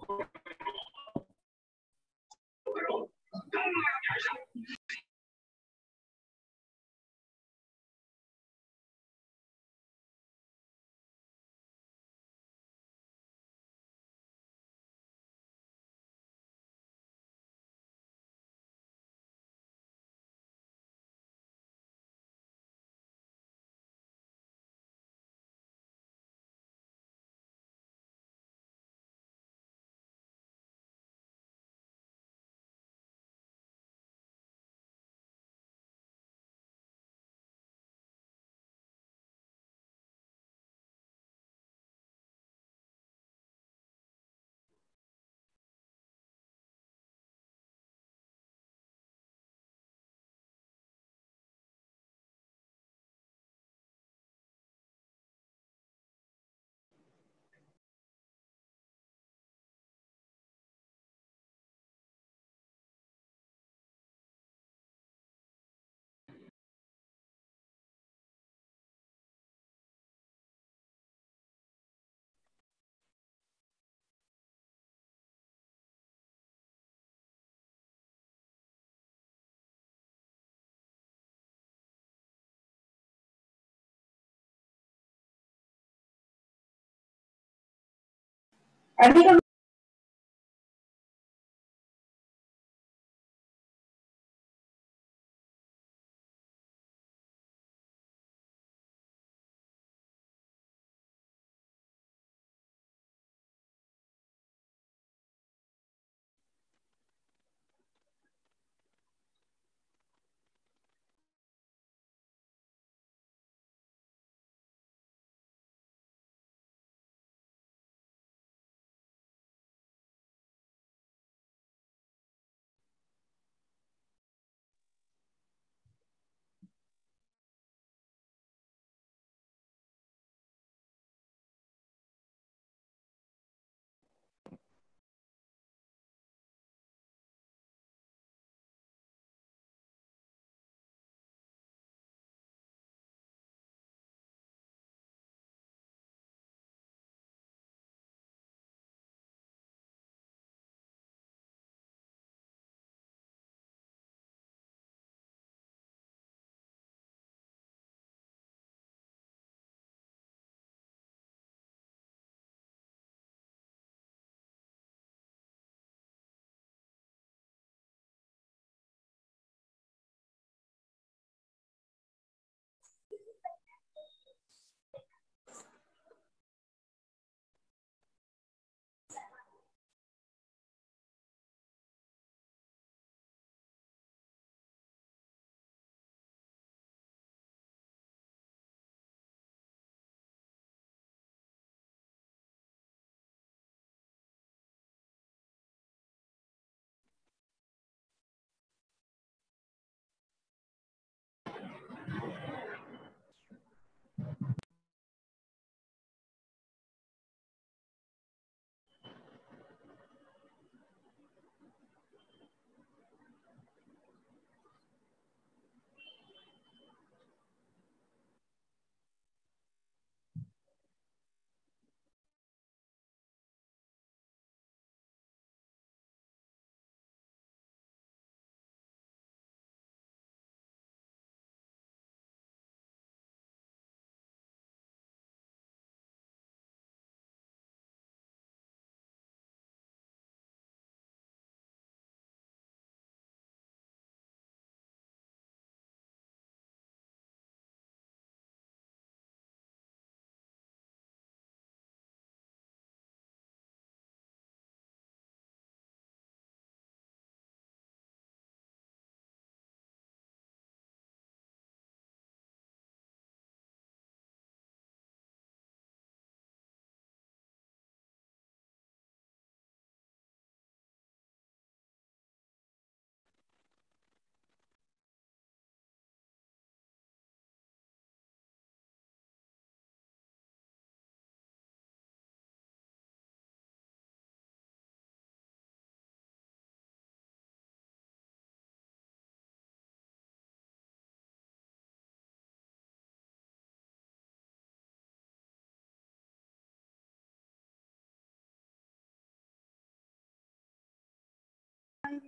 अभी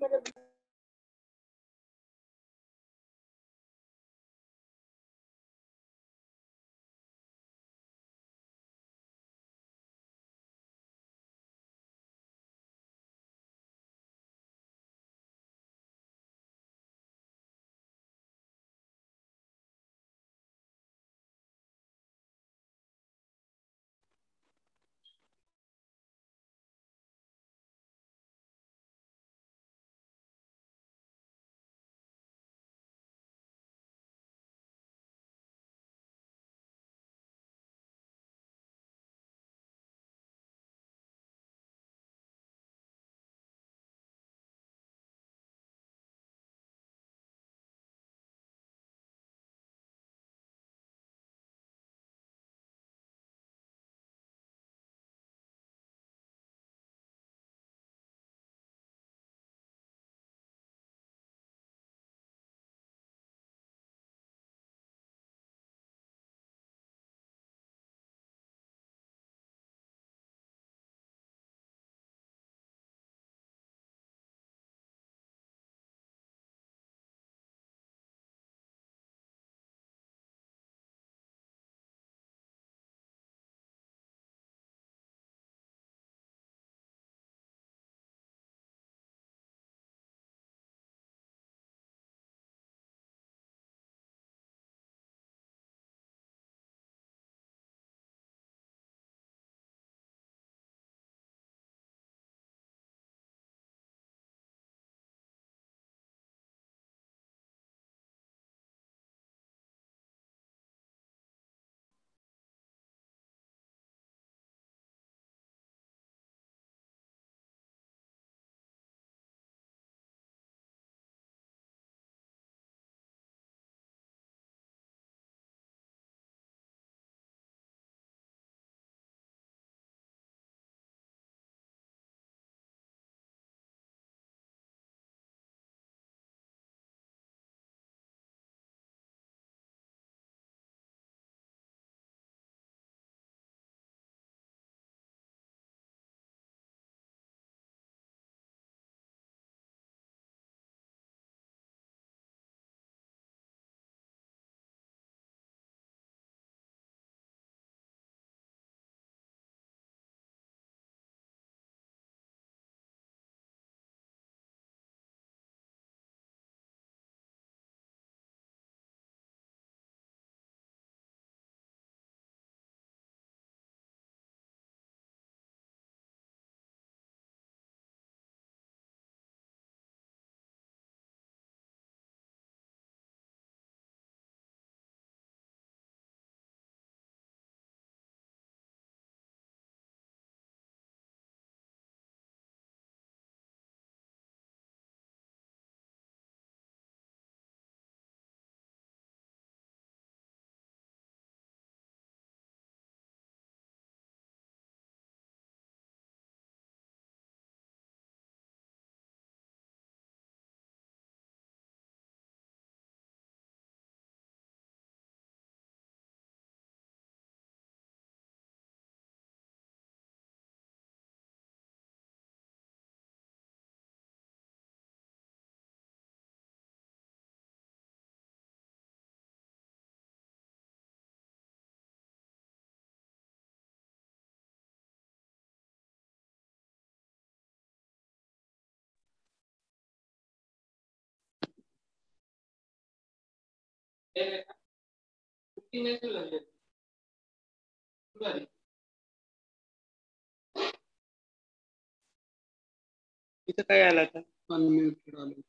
इथं काय आलं आता अनम्यूटेड आलं.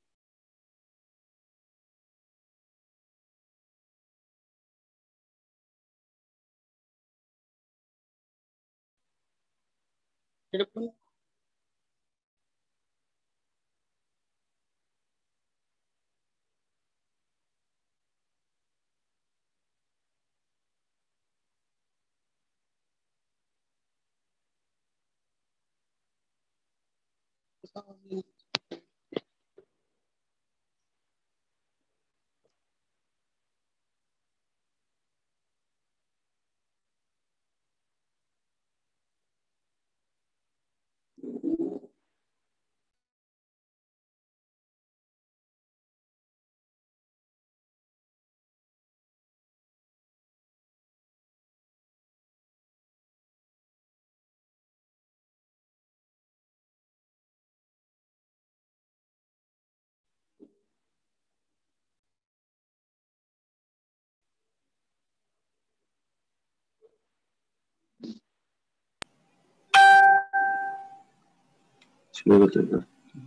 हेडफोन बताएगा।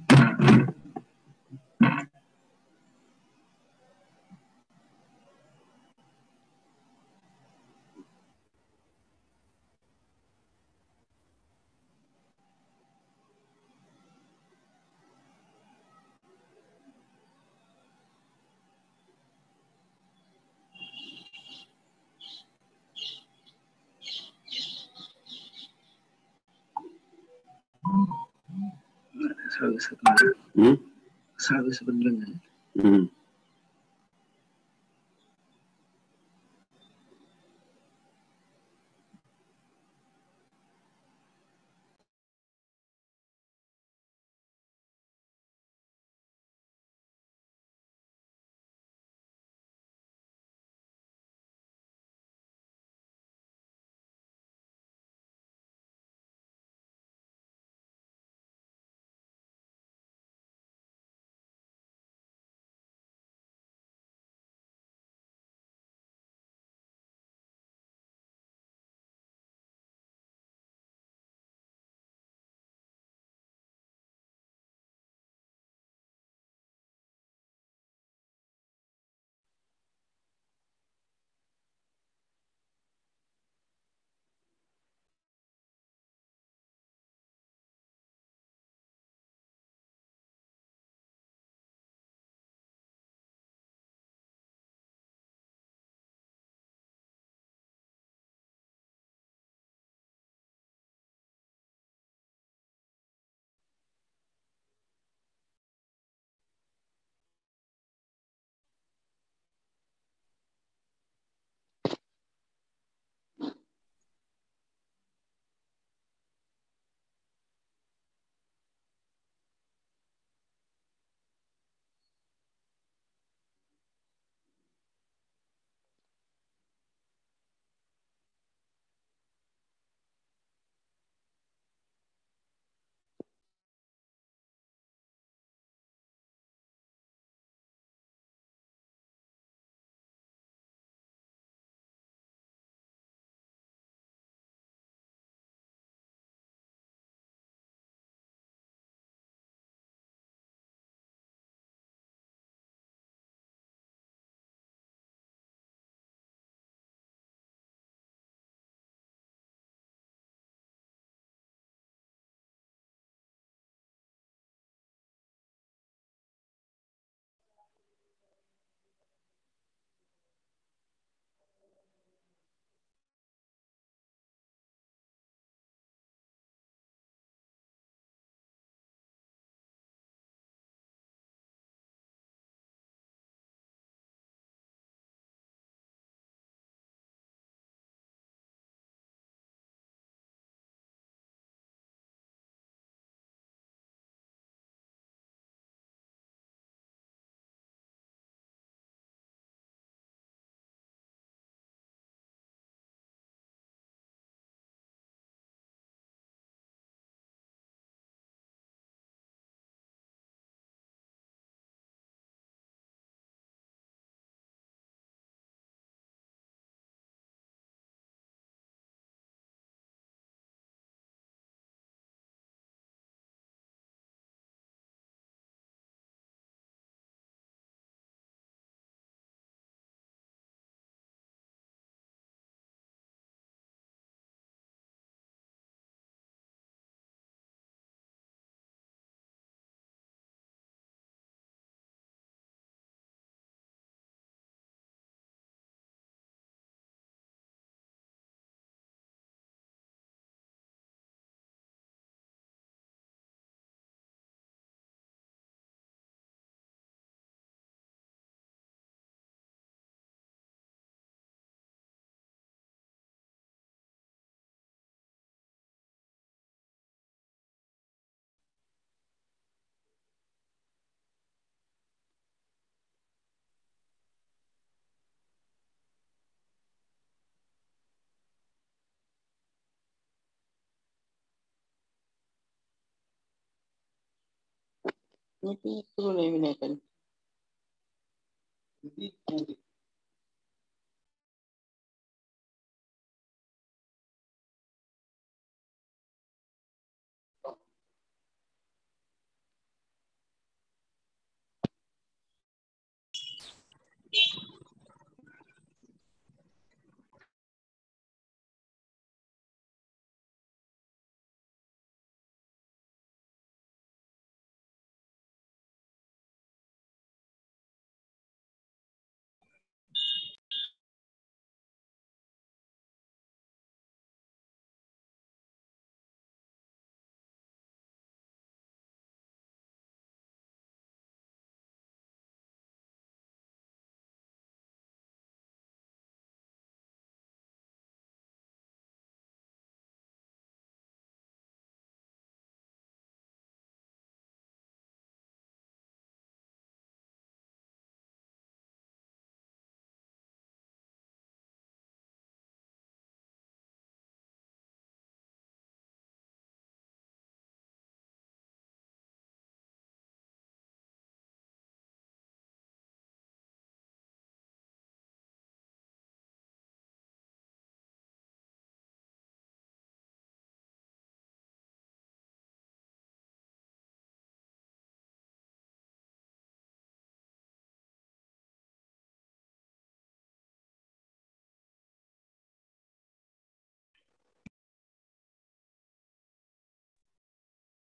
Sabi sebenarnya. Itu na yung minakan.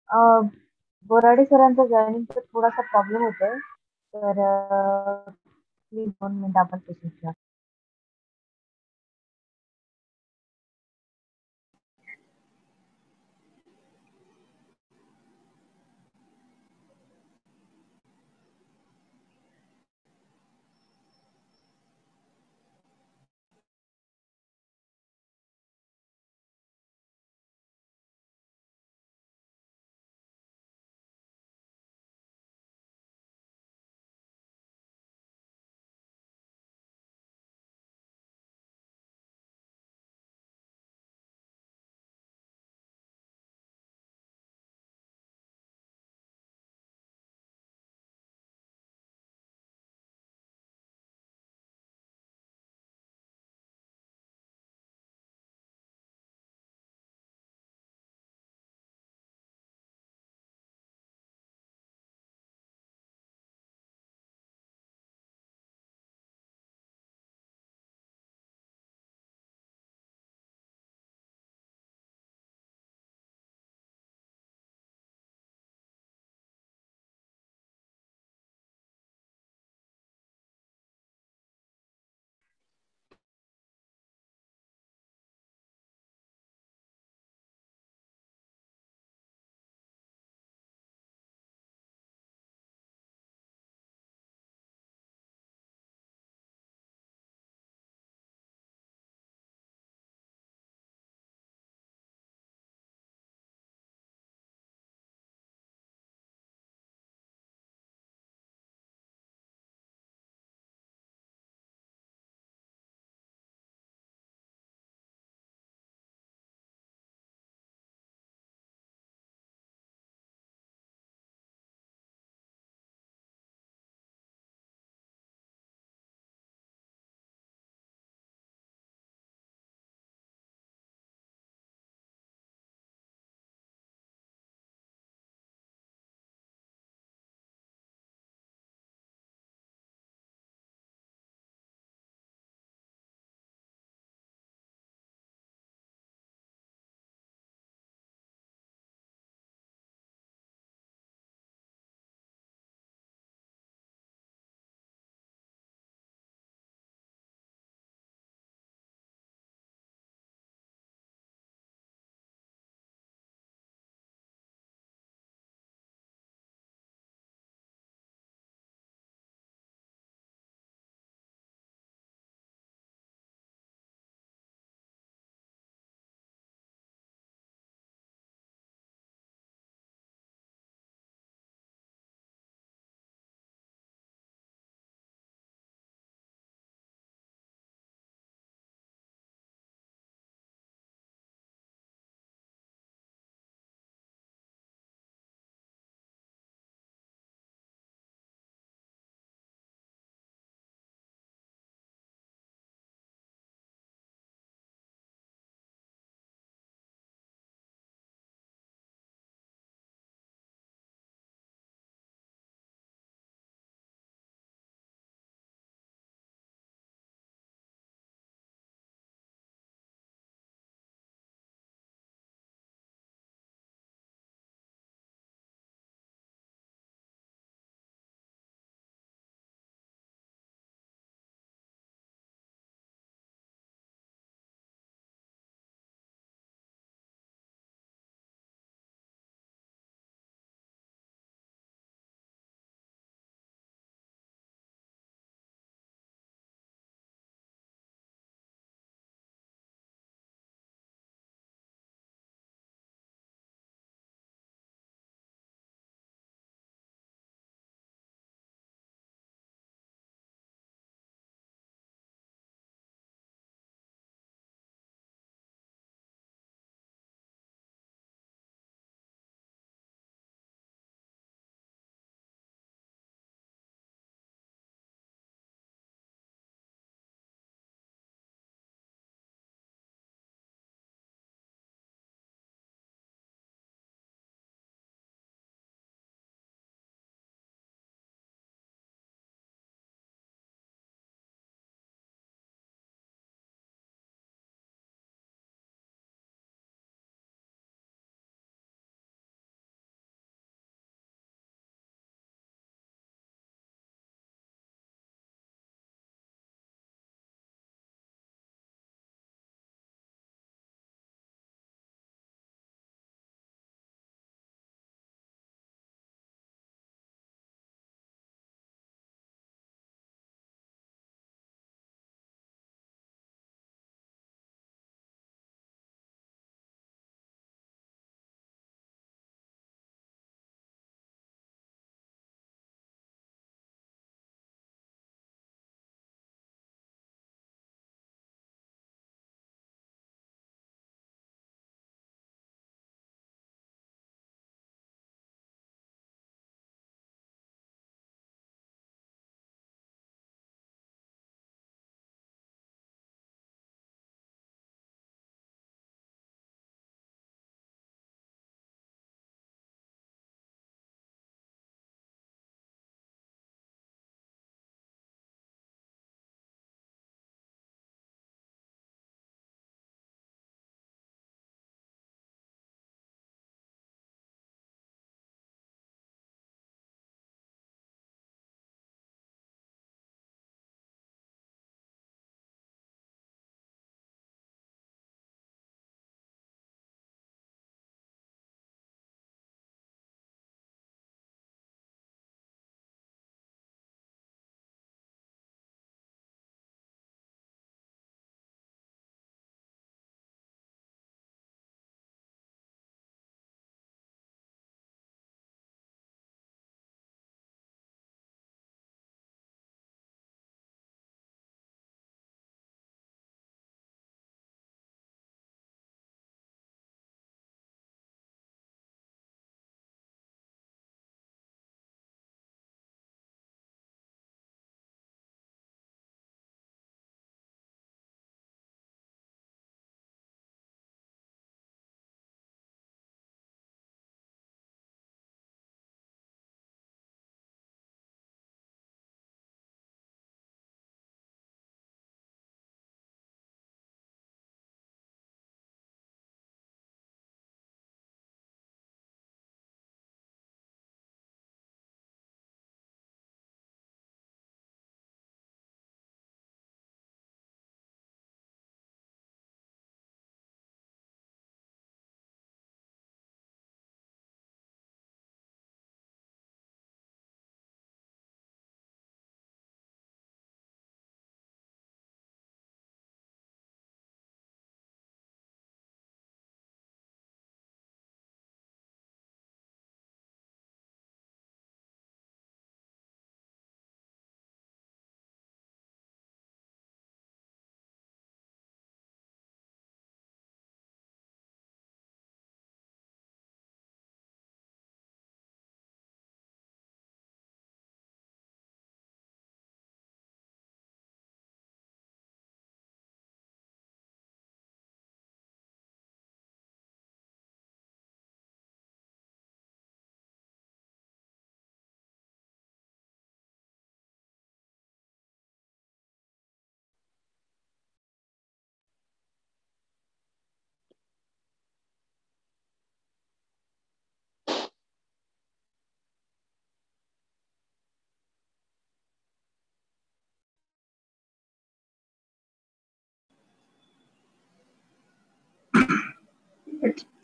अ, बोराडे सरांचा जॉईनिंगचा थोडासा प्रॉब्लेम होतोय. तर प्लीज 2 मिनिटं आपण पेशन्स घ्या.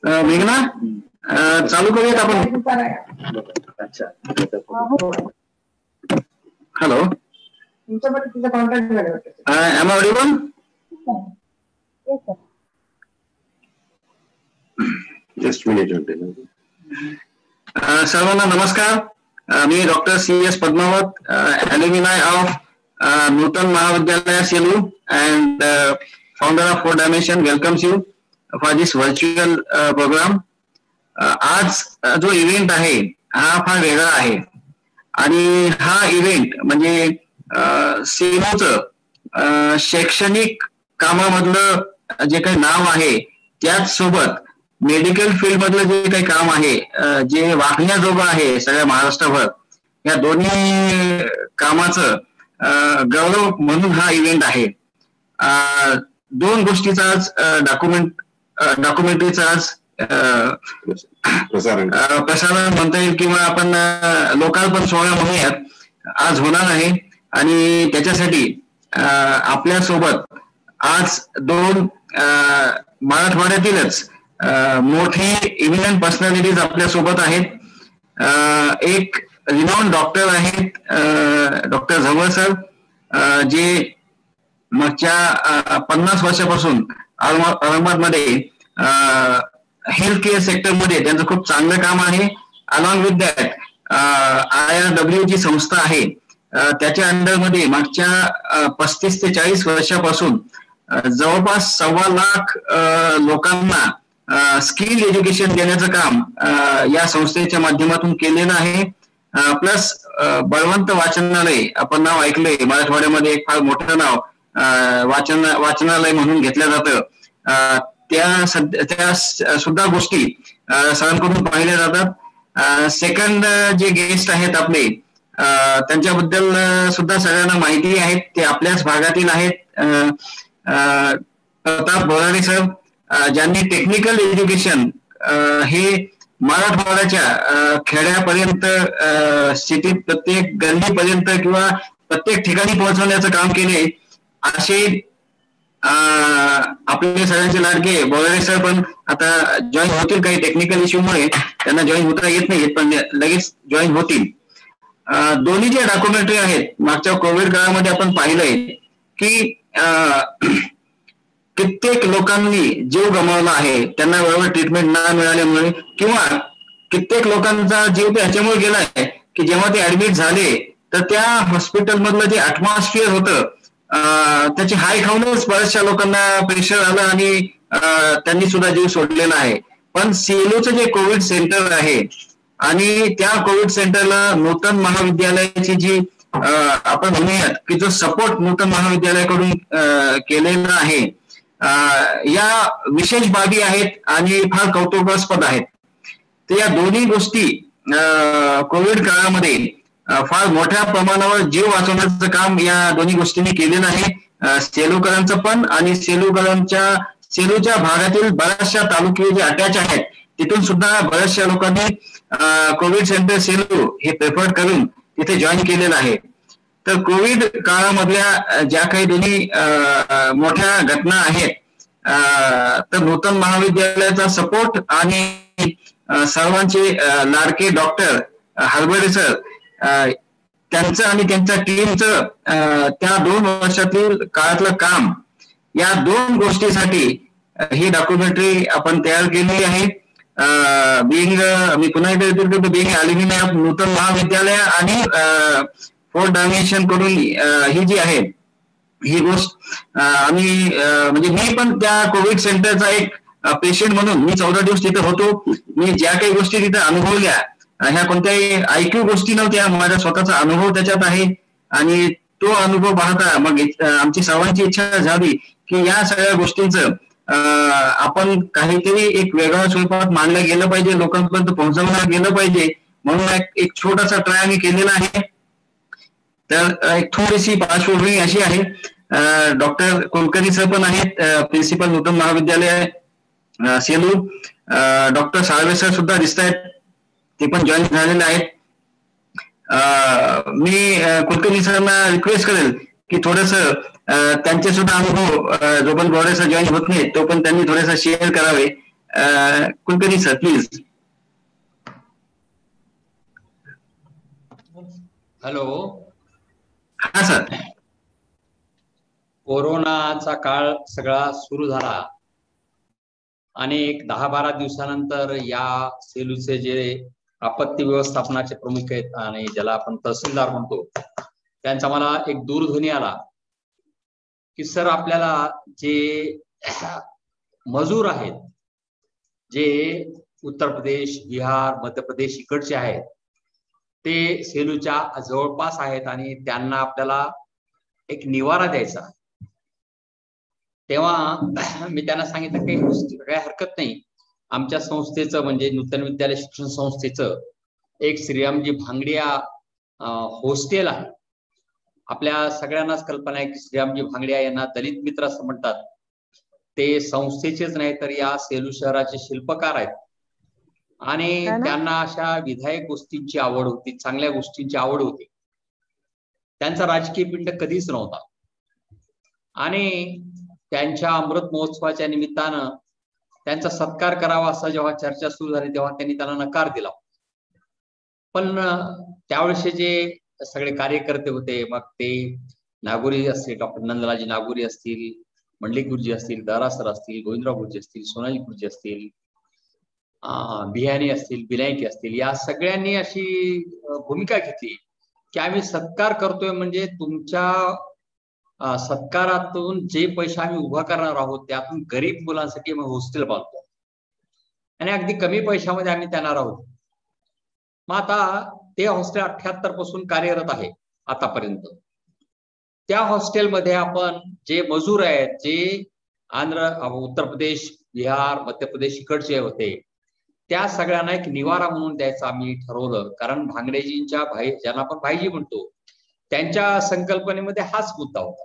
मेघना चालू करूयात आपण. अच्छा हॅलो, तुमच्यामध्ये तिचा कॉन्टॅक्ट झाला. Am I audible? Just minute. सर्वांना नमस्कार. मी doctor CS Padmavat, alumni of Nutan Mahavidyalaya Selu and founder of 4 Dimension welcomes you for this virtual program. आज जो इव्हेंट आहे हा फार वेगळा आहे आणि हा इव्हेंट म्हणजे सेलूचं शैक्षणिक कामामधलं जे काही नाव आहे त्याच सोबत मेडिकल फील्ड मधलं जे काही काम आहे जे वाखण्याजोगं आहे सगळ्या महाराष्ट्रभर, या दोन्ही कामाचं गौरव म्हणून हा इव्हेंट आहे. दोन गोष्टीचा आज डॉक्युमेंटरीचा आज प्रसारण म्हणता येईल किंवा आपण लोकार्पण सोहळा म्हणूयात आज होणार आहे. आणि त्याच्यासाठी आपल्या सोबत आज दोन मराठवाड्यातीलच मोठे इमिनंट पर्सनॅलिटीज आपल्या सोबत आहेत. एक रिनाउंड डॉक्टर आहेत डॉक्टर झंवर सर, जे मागच्या 50 वर्षापासून औरंगाबादमध्ये हेल्थ केअर सेक्टरमध्ये त्यांचं खूप चांगलं काम आहे. अलॉंग विथ दॅट IRW जी संस्था आहे त्याच्या अंडरमध्ये मागच्या 35 ते 40 वर्षापासून जवळपास 1.25 लाख लोकांना स्किल एज्युकेशन देण्याचं काम या संस्थेच्या माध्यमातून केलेलं आहे. प्लस बळवंत वाचनालय, आपण नाव ऐकलंय, मराठवाड्यामध्ये एक फार मोठं नाव वाचनालय म्हणून घेतलं जातं. त्या सुद्धा गोष्टी सरांकडून पाहिल्या जातात. सेकंड जे गेस्ट आहेत आपले त्यांच्याबद्दल सुद्धा सगळ्यांना माहिती आहेत, ते आपल्याच भागातील आहेत. प्रताप बोराडे सर, ज्यांनी टेक्निकल एज्युकेशन हे मराठवाड्याच्या खेड्यापर्यंत, सिटीत प्रत्येक गल्लीपर्यंत किंवा प्रत्येक ठिकाणी पोहोचवण्याचं काम केले. असे आपले सगळ्यांचे लाडके बोराडे सर पण आता जॉईन होतील. काही टेक्निकल इश्यूमुळे त्यांना जॉईन होता येत नाही, पण लगेच जॉईन होतील. दोन्ही जे डॉक्युमेंटरी आहेत मागच्या कोविड काळामध्ये आपण पाहिलंय की कित्येक लोकांनी जीव गमावला आहे त्यांना बरोबर ट्रीटमेंट न मिळाल्यामुळे, किंवा कित्येक लोकांचा जीव तर ह्याच्यामुळे गेलाय की जेव्हा ते ऍडमिट झाले तर त्या हॉस्पिटल मधलं जे ऍटमॉस्फिअर होतं त्याची हाय खाऊनच बऱ्याचशा लोकांना प्रेशर आलं आणि त्यांनी सुद्धा जीव सोडलेला आहे. पण सेलूचं जे कोविड सेंटर आहे आणि त्या कोविड सेंटरला नूतन महाविद्यालयाची जी आपण म्हणूयात की जो सपोर्ट नूतन महाविद्यालयाकडून केलेला आहे, या विशेष बाबी आहेत आणि फार कौतुकास्पद आहेत. तर या दोन्ही गोष्टी कोविड काळामध्ये फार मोठ्या प्रमाणावर जीव वाचवण्याचं काम या दोन्ही गोष्टींनी केलेलं आहे. सेलूकरांचं पण आणि सेलूच्या भागातील बऱ्याचशा तालुके जे अटॅच आहेत तिथून सुद्धा बऱ्याचशा लोकांनी कोविड सेंटर सेलू हे प्रेफर करून तिथे जॉईन केलेलं आहे. तर कोविड काळामधल्या ज्या काही दोन्ही मोठ्या घटना आहेत, तर नूतन महाविद्यालयाचा सपोर्ट आणि सर्वांचे लाडके डॉक्टर हरबडे सर त्यांचं आणि त्यांच्या टीमचं त्या 2 वर्षातील काळातलं काम, या 2 गोष्टीसाठी ही डॉक्युमेंटरी आपण तयार केलेली आहे. मी पुन्हा एकदा रिपीट करतो, बिंग ॲल्युमिनाय ऑफ नूतन महाविद्यालय आणि 4 डायमेन्शन कडून ही जी आहे ही गोष्ट आम्ही म्हणजे मी पण त्या कोविड सेंटरचा एक पेशंट म्हणून मी 14 दिवस तिथे होतो. मी ज्या काही गोष्टी तिथे अनुभवल्या ह्या कोणत्याही ऐक्यू गोष्टी नव्हत्या, माझा स्वतःचा अनुभव त्याच्यात आहे. आणि तो अनुभव पाहता मग आमची सर्वांची इच्छा झाली की या सगळ्या गोष्टींचं आपण काहीतरी एक वेगळ्या स्वरूपात मांडलं गेलं पाहिजे, लोकांपर्यंत पोहोचवलं गेलं पाहिजे, म्हणून एक छोटासा ट्राय आम्ही केलेला आहे. तर एक थोडीशी पार्श्वभूमी अशी आहे. डॉक्टर कुलकर्णी सर पण आहेत, प्रिन्सिपल नूतन महाविद्यालय सेलू. डॉक्टर साळवे सर सुद्धा दिसत आहेत, ते पण जॉईन झालेले आहेत. मी कुलकर्णी सरांना रिक्वेस्ट करेल की थोडस त्यांचे सुद्धा अनुभव, जोपर्यंत बोराडे सर जॉईन होत नाही तो पण त्यांनी थोडेसा शेअर करावे. Kulkarni sir please. हॅलो. हा सर. कोरोनाचा काळ सगळा सुरू झाला आणि एक 10-12 दिवसानंतर या सेलूचे जे आपत्ती व्यवस्थापनाचे प्रमुख आहेत आणि ज्याला आपण तहसीलदार म्हणतो, त्यांचा मला एक दूरध्वनी आला की सर आपल्याला जे मजूर आहेत जे उत्तर प्रदेश, बिहार, मध्य प्रदेश इकडचे आहेत ते सेलूच्या जवळपास आहेत आणि त्यांना आपल्याला एक निवारा द्यायचा. तेव्हा मी त्यांना सांगितलं की काही हरकत नाही, आमच्या संस्थेचं म्हणजे नूतन विद्यालय शिक्षण संस्थेचं एक श्रीरामजी भांगडिया हॉस्टेल आहे. आपल्या सगळ्यांनाच कल्पना आहे की श्रीरामजी भांगडिया यांना दलित मित्र असं म्हणतात. ते संस्थेचेच नाही तर या सेलू शहराचे शिल्पकार आहेत आणि त्यांना अशा विधायक गोष्टींची आवड होती, चांगल्या गोष्टींची आवड होती. त्यांचा राजकीय पिंड कधीच नव्हता आणि त्यांच्या अमृत महोत्सवाच्या निमित्तानं त्यांचा सत्कार करावा असं जेव्हा चर्चा सुरू झाली तेव्हा त्यांनी त्यांना नकार दिला. पण त्यावेळेस जे सगळे कार्यकर्ते होते, मग ते नागोरी असतील, डॉक्टर नंदलाजी नागोरी असतील, मंडलिक गुरुजी असतील, दारा सर असतील, गोविंदराव गुरुजी असतील, सोनाली गुरुजी असतील, बिहानी असतील, बिनायकी असतील, या सगळ्यांनी अशी भूमिका घेतली की आम्ही सत्कार करतोय म्हणजे तुमच्या सत्कारातून जे पैसे आम्ही उभा करणार आहोत त्यातून गरीब मुलांसाठी आम्ही हॉस्टेल बांधतो आणि अगदी कमी पैशामध्ये आम्ही त्यांना राहू. मग आता ते हॉस्टेल 78 पासून कार्यरत आहे आतापर्यंत. त्या हॉस्टेलमध्ये आपण जे मजूर आहेत जे उत्तर प्रदेश, बिहार, मध्य प्रदेश इकडचे होते त्या सगळ्यांना एक निवारा म्हणून द्यायचं आम्ही ठरवलं. कारण भांगडेजींच्या ज्यांना आपण भाईजी म्हणतो त्यांच्या संकल्पनेमध्ये हाच मुद्दा होता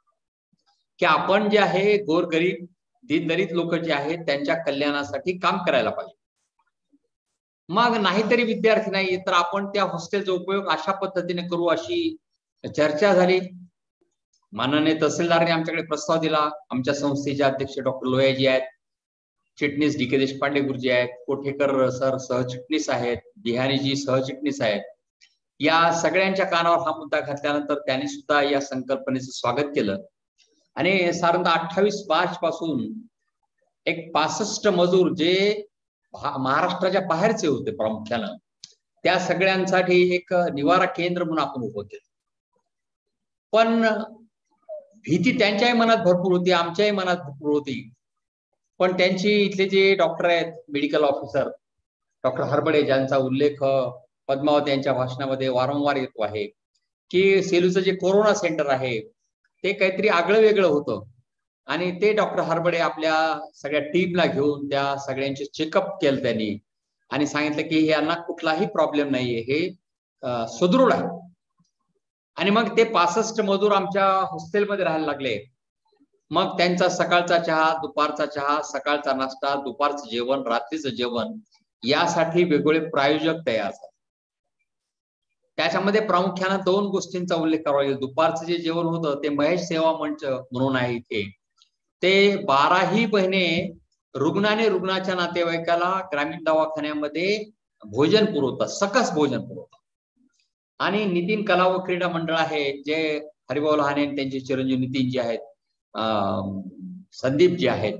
की आपण जे आहे गोरगरीब दीनदलित लोक जे आहेत त्यांच्या कल्याणासाठी काम करायला पाहिजे. मग नाहीतरी विद्यार्थी नाही तर आपण त्या हॉस्टेलचा उपयोग अशा पद्धतीने करू अशी चर्चा झाली. माननीय तहसीलदारने आमच्याकडे प्रस्ताव दिला. आमच्या संस्थेचे अध्यक्ष डॉक्टर लोयाजी आहेत, चिटणीस DK देशपांडे गुरुजी आहेत, कोठेकर सर सहचिटणीस आहेत, बिहारीजी सहचिटणीस आहेत. या सगळ्यांच्या कानावर हा मुद्दा घातल्यानंतर त्यांनी सुद्धा या संकल्पनेचं स्वागत केलं आणि साधारणतः 28 मार्च पासून एक 65 मजूर जे महाराष्ट्राच्या बाहेरचे होते प्रामुख्यानं त्या सगळ्यांसाठी एक निवारा केंद्र म्हणून आपण उभं केलं. पण भीती त्यांच्याही मनात भरपूर होती, आमच्याही मनात भरपूर होती. पण त्यांची इथले जे डॉक्टर आहेत, मेडिकल ऑफिसर डॉक्टर हरबडे, ज्यांचा उल्लेख पद्मावती यांच्या भाषणामध्ये वारंवार येतो आहे की सेलूचं जे कोरोना सेंटर आहे ते काहीतरी आगळं वेगळं होतं आणि ते डॉक्टर हरबडे आपल्या सगळ्या टीमला घेऊन त्या सगळ्यांचे चेकअप केलं त्यांनी आणि सांगितलं की यांना कुठलाही प्रॉब्लेम नाहीये, हे सुदृढ आहे. आणि मग ते 65 मजूर आमच्या हॉस्टेलमध्ये राहायला लागले. मग त्यांचा सकाळचा चहा, दुपारचा चहा, सकाळचा नाश्ता, दुपारचं जेवण, रात्रीचं जेवण यासाठी वेगवेगळे प्रायोजक तयार झाले. त्याच्यामध्ये प्रामुख्याने 2 गोष्टींचा उल्लेख करावा लागेल. दुपारचं जे जेवण होतं ते महेश सेवा मंच म्हणून आहे इथे, ते 12ही महिने रुग्णाने रुग्णाच्या नातेवाईकाला ग्रामीण दवाखान्यामध्ये भोजन पुरवतात, सकस भोजन पुरवतात. आणि नितीन कला व क्रीडा मंडळ आहे जे हरिभाऊ लहाने त्यांचे चिरंजीव नितीन जे आहेत, संदीप जे आहेत,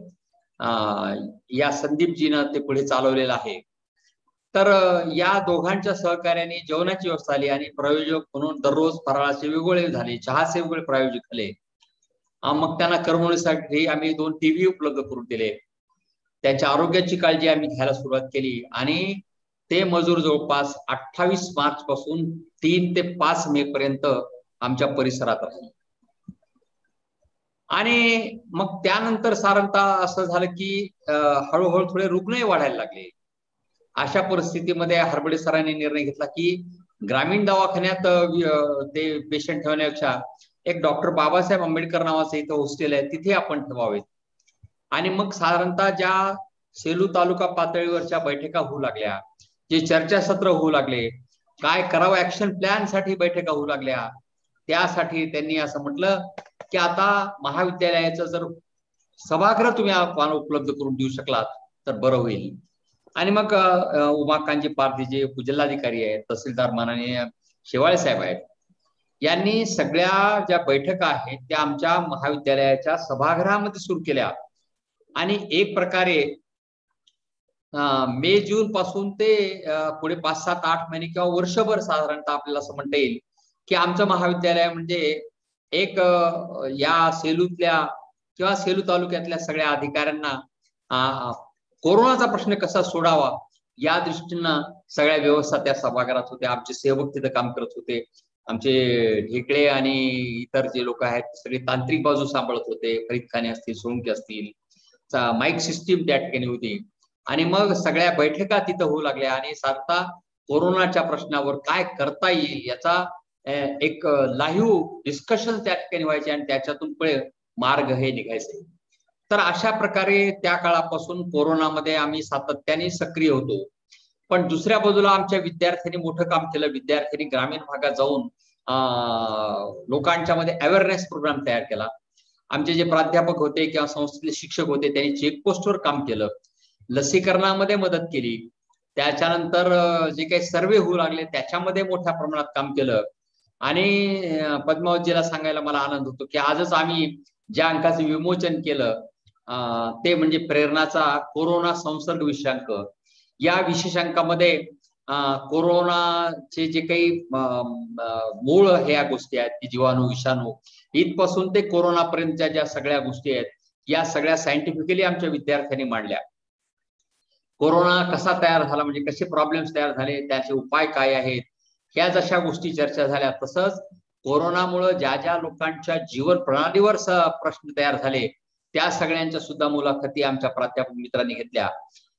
या संदीपजीनं ते पुढे चालवलेलं आहे. तर या दोघांच्या सहकार्याने जेवणाची व्यवस्था झाली आणि प्रायोजक म्हणून दररोज फराळाचे वेगवेगळे झाले, चहाचे वेगवेगळे प्रायोजक झाले. मग त्यांना करमणुकीसाठी आम्ही 2 TV उपलब्ध करून दिले. त्यांच्या आरोग्याची काळजी आम्ही घ्यायला सुरुवात केली आणि ते मजूर जवळपास 28 मार्च पासून 3 ते 5 मे पर्यंत आमच्या परिसरात राहिले. आणि मग त्यानंतर साधारणतः असं झालं की हळूहळू थोडे रुग्णही वाढायला लागले. अशा परिस्थितीमध्ये हरबडे सरांनी निर्णय घेतला की ग्रामीण दवाखान्यात ते पेशंट ठेवण्यापेक्षा एक डॉक्टर बाबासाहेब आंबेडकर नावाचं इथं हॉस्टेल आहे तिथे आपण ठेवावे. आणि मग साधारणतः ज्या सेलू तालुका पातळीवरच्या बैठका होऊ लागल्या, जे चर्चासत्र होऊ लागले, काय करावं ऍक्शन प्लॅन साठी बैठका होऊ लागल्या, त्यासाठी त्यांनी असं म्हटलं की आता महाविद्यालयाचं जर सभागृह तुम्ही उपलब्ध करून देऊ शकलात तर बरं होईल. आणि मग उमाकांतजी पारधी जे जिल्हाधिकारी आहेत, तहसीलदार माननीय शेवाळे साहेब आहेत, यांनी सगळ्या ज्या बैठका आहेत त्या आमच्या महाविद्यालयाच्या सभागृहामध्ये सुरू केल्या. आणि एक प्रकारे मे जून पासून ते पुढे 5, 7, 8 महिने किंवा वर्षभर साधारणतः आपल्याला असं म्हणता येईल की आमचं महाविद्यालय म्हणजे एक या सेलूतल्या किंवा सेलू तालुक्यातल्या सगळ्या अधिकाऱ्यांना कोरोनाचा प्रश्न कसा सोडावा या दृष्टीनं सगळ्या व्यवस्था त्या सभागृहात होत्या. आमचे सेवक तिथं काम करत होते, आमचे ढेकळे आणि इतर जे लोक आहेत सगळे तांत्रिक बाजू सांभाळत होते, फरीद खाने असतील, सोळंकी असतील, माईक सिस्टीम त्या ठिकाणी होती. आणि मग सगळ्या बैठका तिथं होऊ लागल्या आणि सारता कोरोनाच्या प्रश्नावर काय करता येईल याचा एक लाईव्ह डिस्कशन त्या ठिकाणी व्हायचे आणि त्याच्यातून पुढे मार्ग हे निघायचे. तर अशा प्रकारे त्या काळापासून कोरोनामध्ये आम्ही सातत्याने सक्रिय होतो. पण दुसऱ्या बाजूला आमच्या विद्यार्थ्यांनी मोठं काम केलं. विद्यार्थ्यांनी ग्रामीण भागात जाऊन लोकांच्या मध्ये अवेअरनेस प्रोग्राम तयार केला. आमचे जे प्राध्यापक होते किंवा संस्थेतले शिक्षक होते त्यांनी चेकपोस्टवर काम केलं, लसीकरणामध्ये मदत केली, त्याच्यानंतर जे काही सर्वे होऊ लागले त्याच्यामध्ये मोठ्या प्रमाणात काम केलं. आणि पद्मावतीला सांगायला मला आनंद होतो की आजच आम्ही ज्या अंकाचं विमोचन केलं ते म्हणजे प्रेरणाचा कोरोना संसर्ग विषयांक. या विशेषांकामध्ये कोरोनाचे जे काही मूळ ह्या गोष्टी आहेत की जीवाणू, विषाणू इथपासून ते कोरोनापर्यंतच्या ज्या सगळ्या गोष्टी आहेत या सगळ्या सायंटिफिकली आमच्या विद्यार्थ्यांनी मांडल्या. कोरोना कसा तयार झाला, म्हणजे कसे प्रॉब्लेम्स तयार झाले, त्याचे उपाय काय आहेत, ह्या जशा गोष्टी चर्चा झाल्या. तसंच कोरोनामुळे ज्या ज्या लोकांच्या जीवन प्रणालीवर प्रश्न तयार झाले त्या सगळ्यांच्या सुद्धा मुलाखती आमच्या प्राध्यापक मित्रांनी घेतल्या.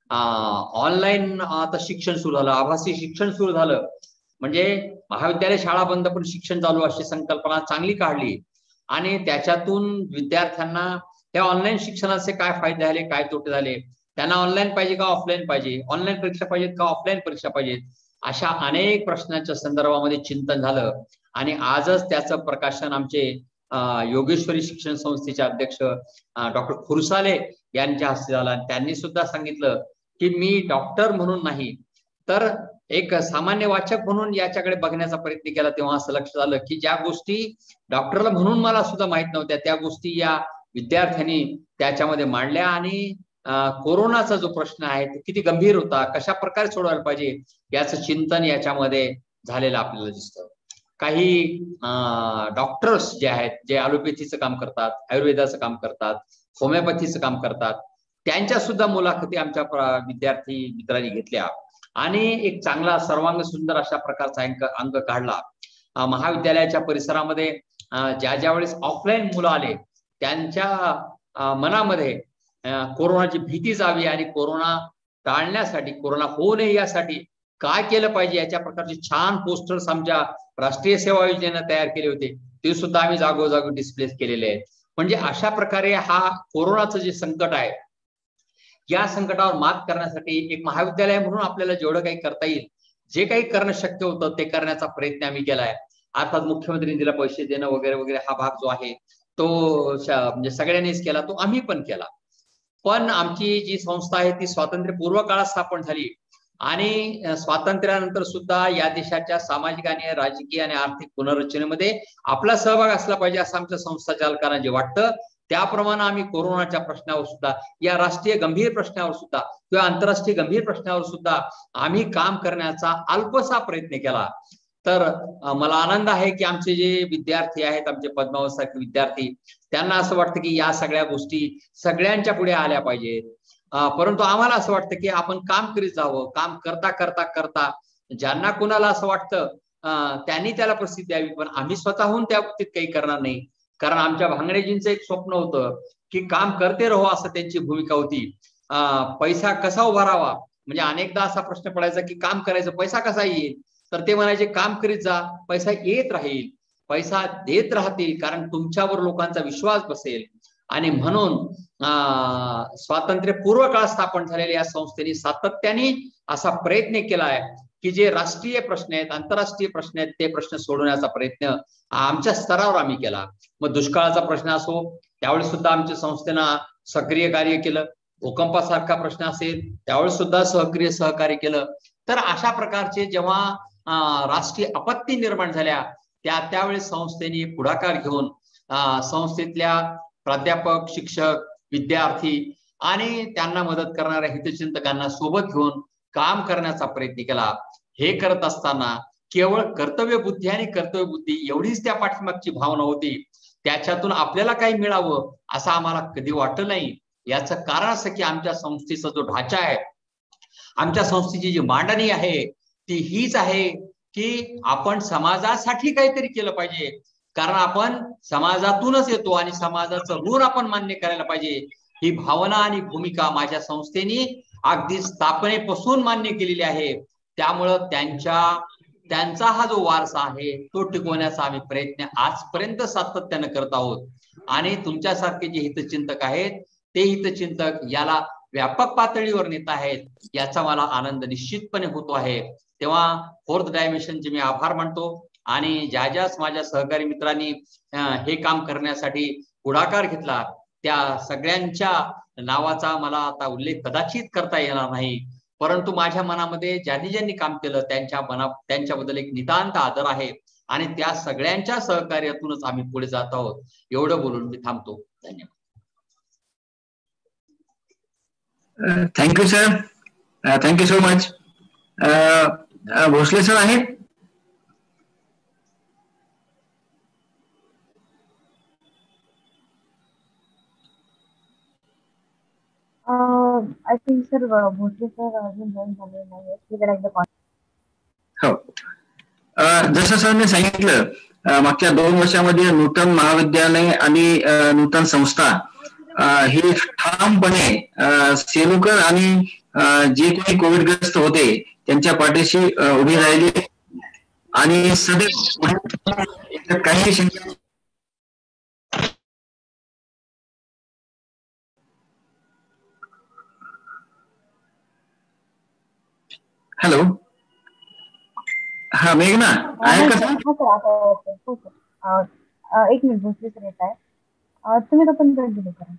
ऑनलाईन आता शिक्षण सुरू झालं, आभासी शिक्षण सुरू झालं, म्हणजे महाविद्यालय शाळा बंद पण शिक्षण चालू अशी संकल्पना चांगली काढली. आणि त्याच्यातून विद्यार्थ्यांना त्या ऑनलाईन शिक्षणाचे काय फायदे झाले, काय तोटे झाले, त्यांना ऑनलाईन पाहिजे का ऑफलाईन पाहिजे, ऑनलाईन परीक्षा पाहिजेत का ऑफलाईन परीक्षा पाहिजेत, अशा अनेक प्रश्नांच्या संदर्भामध्ये चिंतन झालं. आणि आजच त्याचं प्रकाशन आमचे योगेश्वरी शिक्षण संस्थेचे अध्यक्ष डॉक्टर खुरसाले यांच्या हस्ते झाला. त्यांनी सुद्धा सांगितलं की मी डॉक्टर म्हणून नाही तर एक सामान्य वाचक म्हणून याच्याकडे बघण्याचा प्रयत्न केला. तेव्हा असं लक्षात आलं की ज्या गोष्टी डॉक्टरला म्हणून मला सुद्धा माहित नव्हत्या त्या गोष्टी या विद्यार्थ्यांनी त्याच्यामध्ये मांडल्या. आणि कोरोनाचा जो प्रश्न आहे तो किती गंभीर होता, कशा प्रकारे सोडवायला पाहिजे याचं चिंतन याच्यामध्ये झालेलं आपल्याला दिसतं. काही डॉक्टर्स जे आहेत जे ॲलोपॅथीचं काम करतात, आयुर्वेदाचं काम करतात, होमिओपॅथीचं काम करतात, त्यांच्या सुद्धा मुलाखती आमच्या विद्यार्थी मित्रांनी घेतल्या आणि एक चांगला सर्वांग सुंदर अशा प्रकारचा अंक काढला. महाविद्यालयाच्या परिसरामध्ये ज्या वेळेस ऑफलाईन मुलं आले त्यांच्या मनामध्ये कोरोनाची भीती जावी आणि कोरोना टाळण्यासाठी, कोरोना होऊ नये यासाठी काय केलं पाहिजे याच्या प्रकारचे छान पोस्टर्स आमच्या राष्ट्रीय सेवा योजनेनं तयार केले होते. ते सुद्धा आम्ही जागोजागी डिस्प्ले केलेले आहेत. म्हणजे अशा प्रकारे हा कोरोनाचं जे संकट आहे या संकटावर मात करण्यासाठी एक महाविद्यालय म्हणून आपल्याला जेवढं काही करता येईल, जे काही करणं शक्य होतं ते करण्याचा प्रयत्न आम्ही केलाय. अर्थात मुख्यमंत्र्यांनी दिला पैसे देणं वगैरे वगैरे हा भाग जो आहे तो म्हणजे सगळ्यांनीच केला, तो आम्ही पण केला. पण आमची जी संस्था आहे ती स्वातंत्र्यपूर्व काळात स्थापन झाली आणि स्वातंत्र्यानंतर सुद्धा या देशाच्या सामाजिक आणि राजकीय आणि आर्थिक पुनर्रचनेमध्ये आपला सहभाग असला पाहिजे असं आमच्या संस्था चालकांना जे वाटतं. त्याप्रमाणे आम्ही कोरोनाच्या प्रश्नावर सुद्धा, या राष्ट्रीय गंभीर प्रश्नावर सुद्धा किंवा आंतरराष्ट्रीय गंभीर प्रश्नावर सुद्धा आम्ही काम करण्याचा अल्पसा प्रयत्न केला. तर मला आनंद आहे की आमचे जे विद्यार्थी आहेत, आमचे पद्मावत सारखे विद्यार्थी, त्यांना असं वाटतं की या सगळ्या गोष्टी सगळ्यांच्या पुढे आल्या पाहिजेत. परंतु आम्हाला असं वाटतं की आपण काम करीत जावं. काम करता करता करता ज्यांना कुणाला असं वाटतं त्यांनी त्याला प्रसिद्धी द्यावी, पण आम्ही स्वतःहून त्या बाबतीत काही करणार नाही. कारण आमच्या भांगडेजींचं एक स्वप्न होतं की काम करते रहो असं त्यांची भूमिका होती. पैसा कसा उभारावा, म्हणजे अनेकदा असा प्रश्न पडायचा की काम करायचं, पैसा कसा येईल, तर ते म्हणायचे काम करीत जा, पैसा येत राहील, पैसा देत राहतील, कारण तुमच्यावर लोकांचा विश्वास बसेल. आणि म्हणून स्वातंत्र्यपूर्व काळात स्थापन झालेल्या या संस्थेने सातत्याने असा प्रयत्न केलाय की जे राष्ट्रीय प्रश्न आहेत, आंतरराष्ट्रीय प्रश्न आहेत, ते प्रश्न सोडवण्याचा प्रयत्न आमच्या स्तरावर आम्ही केला. मग दुष्काळाचा प्रश्न असो त्यावेळेस सुद्धा आमच्या संस्थेनं सक्रिय कार्य केलं. भूकंपासारखा प्रश्न असेल त्यावेळेस सुद्धा सहकार्य केलं. तर अशा प्रकारचे जेव्हा राष्ट्रीय आपत्ती निर्माण झाल्या त्यावेळेस संस्थेने पुढाकार घेऊन संस्थेतल्या प्राध्यापक, शिक्षक, विद्यार्थी आणि त्यांना मदत करणाऱ्या हितचिंतकांना सोबत घेऊन काम करण्याचा प्रयत्न केला. हे करत असताना केवळ कर्तव्यबुद्धी आणि कर्तव्यबुद्धी एवढीच त्या पाठीमागची भावना होती. त्याच्यातून आपल्याला काही मिळावं असं आम्हाला कधी वाटलं नाही. याचं कारण असं की आमच्या संस्थेचा जो ढाचा आहे, आमच्या संस्थेची जी मांडणी आहे ती हीच आहे की आपण समाजासाठी काहीतरी केलं पाहिजे. कारण आपण समाजातूनच येतो आणि समाजाचं ऋण आपण मान्य करायला पाहिजे. ही भावना आणि भूमिका माझ्या संस्थेने अगदी स्थापनेपासून मान्य केलेली आहे. त्यामुळं त्यांचा हा जो वारसा आहे तो टिकवण्याचा आम्ही प्रयत्न आजपर्यंत सातत्यानं करत आहोत. आणि तुमच्यासारखे जे हितचिंतक आहेत ते हितचिंतक याला व्यापक पातळीवर नेत आहेत याचा मला आनंद निश्चितपणे होतो आहे. तेव्हा फोर्थ डायमेन्शनचे मी आभार मानतो. आणि ज्या माझ्या सहकारी मित्रांनी हे काम करण्यासाठी पुढाकार घेतला त्या सगळ्यांच्या नावाचा मला आता उल्लेख कदाचित करता येणार नाही, परंतु माझ्या मनामध्ये ज्यांनी काम केलं त्यांच्याबद्दल एक नितांत आदर आहे आणि त्या सगळ्यांच्या सहकार्यातूनच आम्ही पुढे जात आहोत. एवढं बोलून मी थांबतो. धन्यवाद. Thank you sir, thank you so much. Bhosale sir आहेत? I think sir Bhosale sir अजून जॉईन झाले नाही. हो, जसं सरांनी सांगितलं मागच्या 2 वर्षामध्ये नूतन महाविद्यालय आणि नूतन संस्था ही ठामपणे सेलूकर आणि जे कोणी कोविडग्रस्त होते त्यांच्या पाठीशी उभी राहिली आणि सदैव काही शंका. हॅलो, हा मेघना आहे का? एक मिनिट, भोसले सर येत आहे, तुम्ही तो पण कंटिन्यू करा.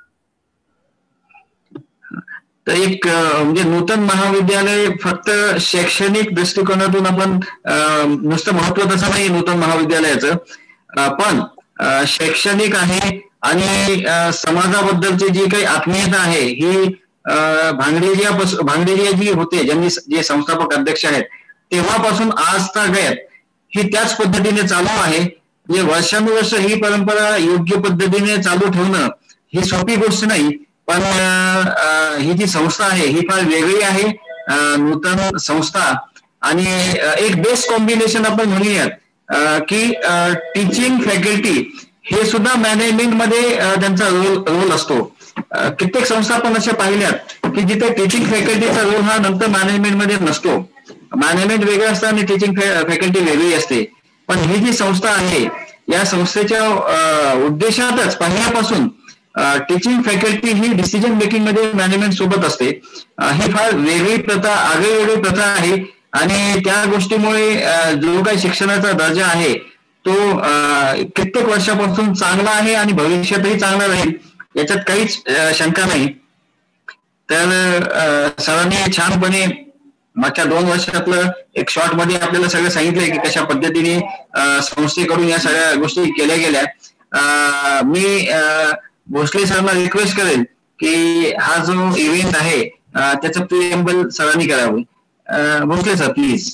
तर एक म्हणजे नूतन महाविद्यालय फक्त शैक्षणिक दृष्टिकोनातून आपण नुसतं महत्व तसं नाही नूतन महाविद्यालयाचं, पण शैक्षणिक आहे आणि समाजाबद्दलची जी काही आत्मीयता आहे ही भांगडिया जी होते, ज्यांनी जे संस्थापक अध्यक्ष आहेत तेव्हापासून आज तागत ही त्याच पद्धतीने चालू आहे. म्हणजे वर्षानुवर्ष ही परंपरा योग्य पद्धतीने चालू ठेवणं ही सोपी गोष्ट नाही, पण ही जी संस्था आहे ही फार वेगळी आहे, नूतन संस्था. आणि एक बेस्ट कॉम्बिनेशन आपण म्हणूयात की टीचिंग फॅकल्टी हे सुद्धा मॅनेजमेंट मध्ये त्यांचा रोल असतो. कित्येक संस्था पण अशा पाहिल्यात की जिथे टीचिंग फॅकल्टीचा रोल हा नंतर मॅनेजमेंट मध्ये नसतो. मॅनेजमेंट वेगळं असतं आणि टीचिंग फॅकल्टी वेगळी असते. पण ही जी संस्था आहे या संस्थेच्या उद्देशातच पहिल्यापासून टीचिंग फॅकल्टी ही डिसिजन मेकिंग मध्ये मॅनेजमेंट सोबत असते. ही फार वेगळी प्रथा, आगळीवेगळी प्रथा आहे आणि त्या गोष्टीमुळे जो काही शिक्षणाचा दर्जा आहे तो कित्येक वर्षापासून चांगला आहे आणि भविष्यातही चांगला राहील याच्यात काहीच शंका नाही. तर सरांनी छानपणे मागच्या 2 वर्षातलं एक शॉर्ट मध्ये आपल्याला सगळं सांगितलंय की कशा पद्धतीने संस्थेकडून या सगळ्या गोष्टी केल्या गेल्या. मी भोसले सरांना रिक्वेस्ट करेल की हा जो इव्हेंट आहे त्याचं प्रिएम्बल सरांनी करावं. Bhosale sir please.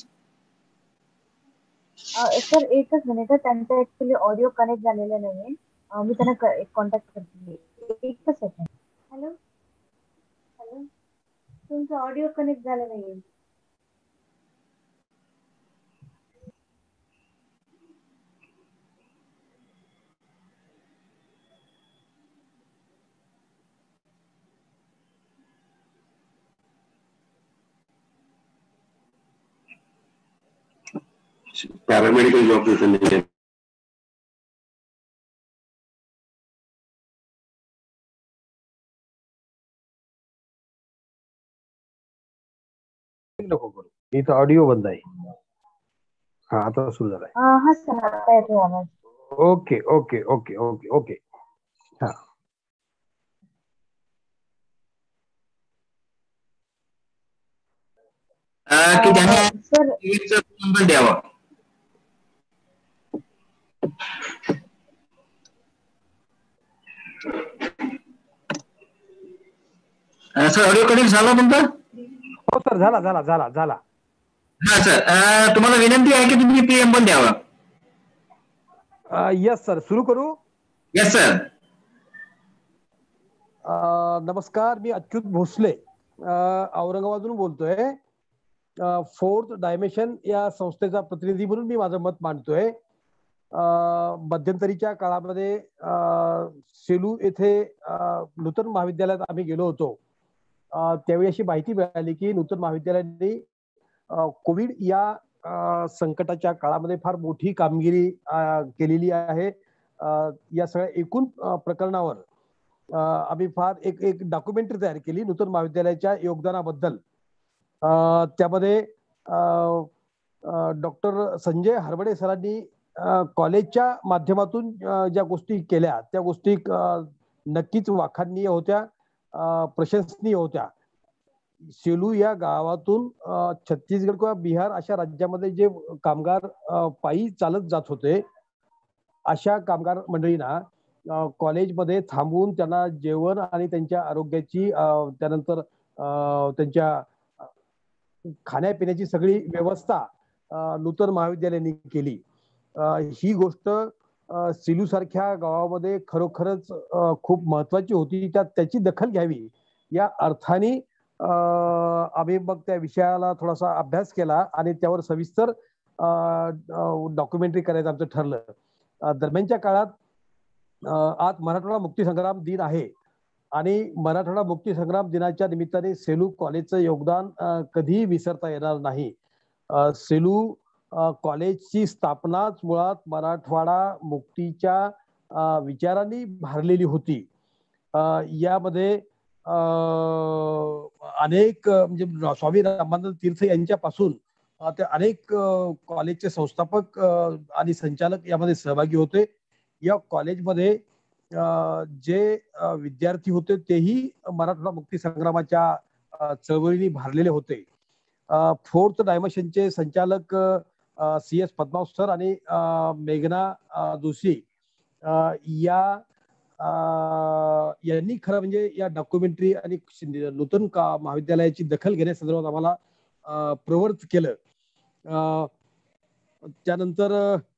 सर एकच मिनिट, त्यांचा ऍक्च्युली ऑडिओ कनेक्ट झालेला नाहीये, मी त्यांना कॉन्टॅक्ट करते. एकच सेकंड. हॅलो हॅलो, तुमचा ऑडिओ कनेक्ट झाला नाहीये. पॅरामेडिकल जॉब नको करू, इथं ऑडिओ बंद आहे. हा आता सुरू झालाय. हा सर आता येतोय आवाज. Okay okay okay okay okay. हा की त्यांनी सर नंबर द्यावा. सर ऑडिओ कनेक्ट झाला तुमचा? हो सर, झाला झाला झाला झाला. हा सर, तुम्हाला विनंती आहे की तुम्ही प्रिएम्बल द्यावा. यस सर, सुरू करू. Yes sir. नमस्कार, मी अच्युत भोसले औरंगाबादहून बोलतोय. फोर्थ डायमेन्शन या संस्थेचा प्रतिनिधी म्हणून मी माझं मत मांडतोय. मध्यंतरीच्या काळामध्ये सेलू येथे नूतन महाविद्यालयात आम्ही गेलो होतो. त्यावेळी अशी माहिती मिळाली की नूतन महाविद्यालयाने कोविड या संकटाच्या काळामध्ये फार मोठी कामगिरी केलेली आहे. या सगळ्या एकूण प्रकरणावर आम्ही फार एक डॉक्युमेंटरी तयार केली नूतन महाविद्यालयाच्या योगदानाबद्दल. त्यामध्ये डॉक्टर संजय हरबडे सरांनी कॉलेजच्या माध्यमातून ज्या गोष्टी केल्या त्या गोष्टी नक्कीच वाखाणनीय होत्या, प्रशंसनीय होत्या. सेलू या गावातून छत्तीसगड किंवा बिहार अशा राज्यामध्ये जे कामगार पायी चालत जात होते, अशा कामगार मंडळींना कॉलेजमध्ये थांबवून त्यांना जेवण आणि त्यांच्या आरोग्याची त्यानंतर त्यांच्या खाण्यापिण्याची सगळी व्यवस्था नूतन महाविद्यालयाने केली. ही गोष्ट सेलू सारख्या गावामध्ये खरोखरच खूप महत्वाची होती. त्याची दखल घ्यावी या अर्थाने आम्ही मग त्या विषयाला थोडासा अभ्यास केला आणि त्यावर सविस्तर डॉक्युमेंटरी करायचं आमचं ठरलं. दरम्यानच्या काळात आज मराठवाडा मुक्तीसंग्राम दिन आहे आणि मराठवाडा मुक्तीसंग्राम दिनाच्या निमित्ताने सेलू कॉलेजचं योगदान कधीही विसरता येणार नाही. सेलू कॉलेजची स्थापनाच मुळात मराठवाडा मुक्तीच्या विचारांनी भरलेली होती. यामध्ये अनेक म्हणजे स्वामी रामानंद तीर्थ यांच्यापासून ते अनेक कॉलेजचे संस्थापक आणि संचालक यामध्ये सहभागी होते. या कॉलेजमध्ये जे विद्यार्थी होते तेही मराठवाडा मुक्ती संग्रामाच्या चळवळीने भरलेले होते. फोर्थ डायमेन्शनचे संचालक CS पद्माव सर आणि मेघना जोशी यांनी खरं म्हणजे या डॉक्युमेंटरी आणि नूतन महाविद्यालयाची दखल घेण्यासंदर्भात आम्हाला प्रवृत्त केलं. त्यानंतर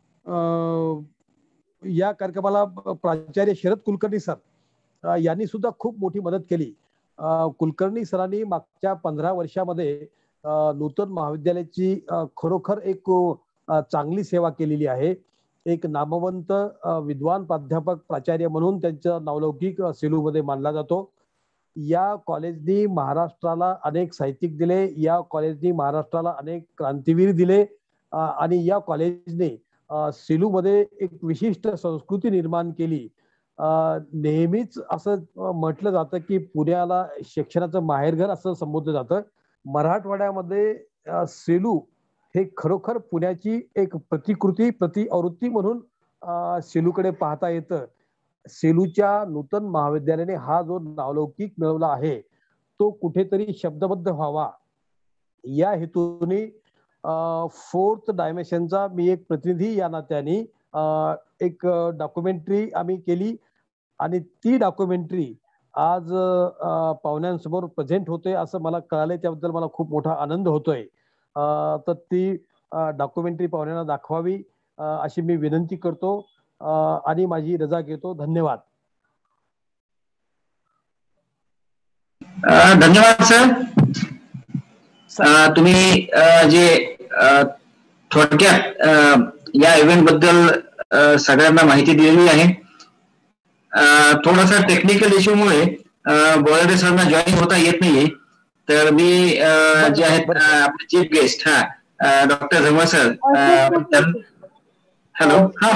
या कार्यक्रमाला प्राचार्य शरद कुलकर्णी सर यांनी सुद्धा खूप मोठी मदत केली. कुलकर्णी सरांनी मागच्या 15 वर्षामध्ये नूतन महाविद्यालयाची खरोखर एक चांगली सेवा केलेली आहे. एक नामवंत विद्वान प्राध्यापक प्राचार्य म्हणून त्यांचा नावलौकिक सेलूमध्ये मानला जातो. या कॉलेजनी महाराष्ट्राला अनेक साहित्यिक दिले, या कॉलेजनी महाराष्ट्राला अनेक क्रांतिवीर दिले आणि या कॉलेजने सेलूमध्ये एक विशिष्ट संस्कृती निर्माण केली. नेहमीच असं म्हटलं जातं की पुण्याला शिक्षणाचं माहेरघर असं संबोधलं जातं. मराठवाड्यामध्ये सेलू हे खरोखर पुण्याची एक प्रतिआवृत्ती म्हणून सेलूकडे पाहता येतं. सेलूच्या नूतन महाविद्यालयाने हा जो नावलौकिक मिळवला आहे तो कुठेतरी शब्दबद्ध व्हावा या हेतूने फोर्थ डायमेन्शनचा मी एक प्रतिनिधी या नात्याने एक डॉक्युमेंटरी आम्ही केली आणि ती डॉक्युमेंटरी आज पाहुण्यांसमोर प्रेझेंट होते असं मला कळालंय. त्याबद्दल मला खूप मोठा आनंद होतोय. तर ती डॉक्युमेंटरी पाहुण्यांना दाखवावी अशी मी विनंती करतो आणि माझी रजा घेतो. धन्यवाद. धन्यवाद सर. तुम्ही जे थोडक्यात या इव्हेंट बद्दल सगळ्यांना माहिती दिलेली आहे. थोडासा टेक्निकल इश्यूमुळे बोराडे सरना जॉईन होता येत नाहीये, तर मी जे आहेत आपले chief guest doctor Zamar sir. Hello.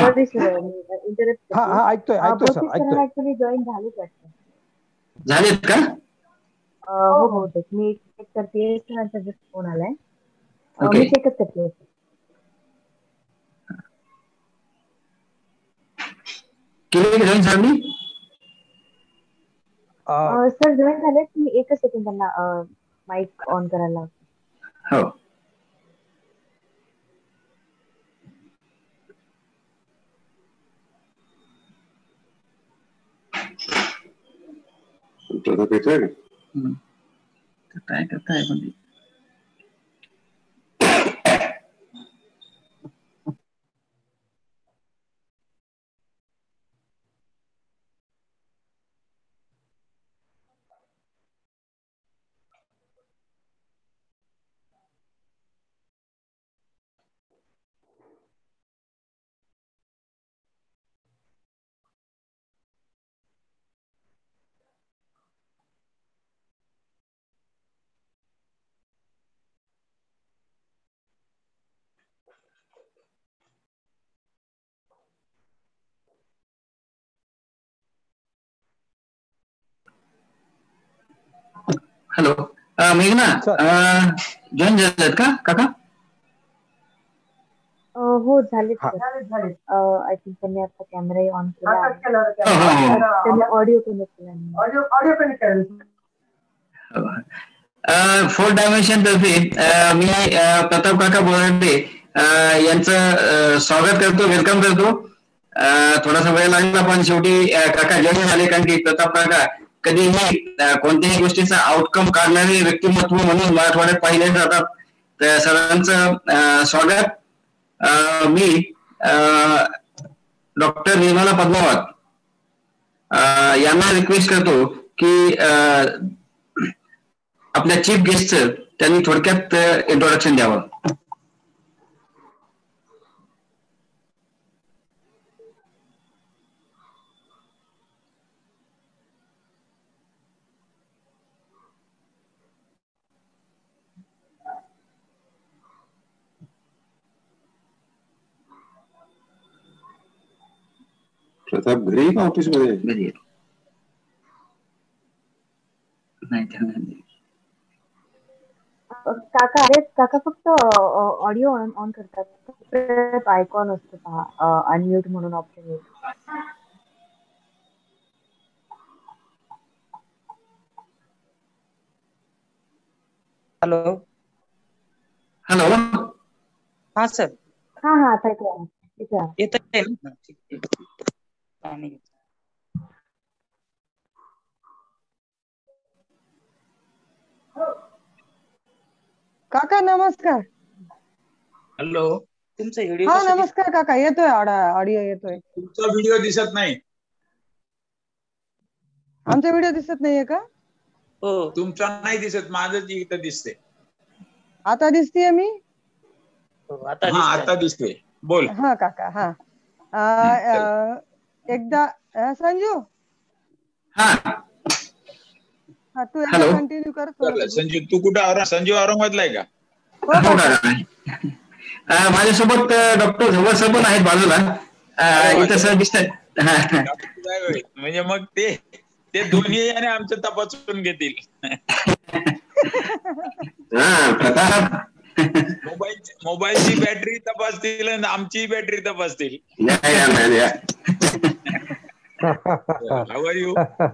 ऐकतोय सर, ऐकतोय. जॉईन झालेत का? हो मी चेक करते. फोन आलाय. मी चेकच करते. जॉईन झाली सर जॉईन झाले. मी एकच सेकंड त्यांना माईक ऑन करायला. हो. प्रताप येतोय का? काय करताय म्हणजे हॅलो मेघना जॉईन झालेत का काका? हो झालेत आय थिंक त्यांनी आता कॅमेराही ऑन केला आहे. त्यांनी ऑडिओ कनेक्ट केला ऑडिओ कनेक्ट करायचं. 4 डायमेन्शन तर्फे मी प्रताप काका बोराडे यांचं स्वागत करतो, वेलकम करतो. थोडासा वेळ लागला पण शेवटी काका जॉईन झाले, कारण की प्रताप काका कधीही कोणत्याही गोष्टीचा आउटकम काढणारे व्यक्तिमत्व म्हणून मराठवाड्यात पाहिले जातात. तर सरांचं स्वागत. मी डॉक्टर निर्मला पद्मावत यांना रिक्वेस्ट करतो की आपल्या चीफ गेस्टचं त्यांनी थोडक्यात इंट्रोडक्शन द्यावं. प्रताप घरी का ऑफिस मध्ये? घरी नाही. काका अरे काका फक्त ऑडिओ ऑन करतात, आयकॉन असतो पहा अनम्यूट म्हणून ऑप्शन येतो. हॅलो हॅलो हा सर. हा आता येतो. काका नमस्कार. हॅलो तुमचा व्हिडिओ हा नमस्कार काका, येतोय ऑडिओ येतोय. तुमचा व्हिडिओ दिसत नाही. आमचा व्हिडिओ दिसत नाहीये का? हो तुमचा नाही दिसत, माझं इथं दिसते. आता दिसतीये मी? आता दिसते. बोल. हा काका हा एकदा संजू हा तू एकदा कंटिन्यू कर. संजू तू कुठं? संजू औरंगाबादला आहे का? माझ्यासोबत डॉक्टर झवळ सर पण आहेत बाजूला. इथं सर दिसतात. म्हणजे मग ते दोन्ही आणि आमचं तपासून घेतील. मोबाईलची बॅटरी तपासतील आणि आमची बॅटरी तपासतील. How are you?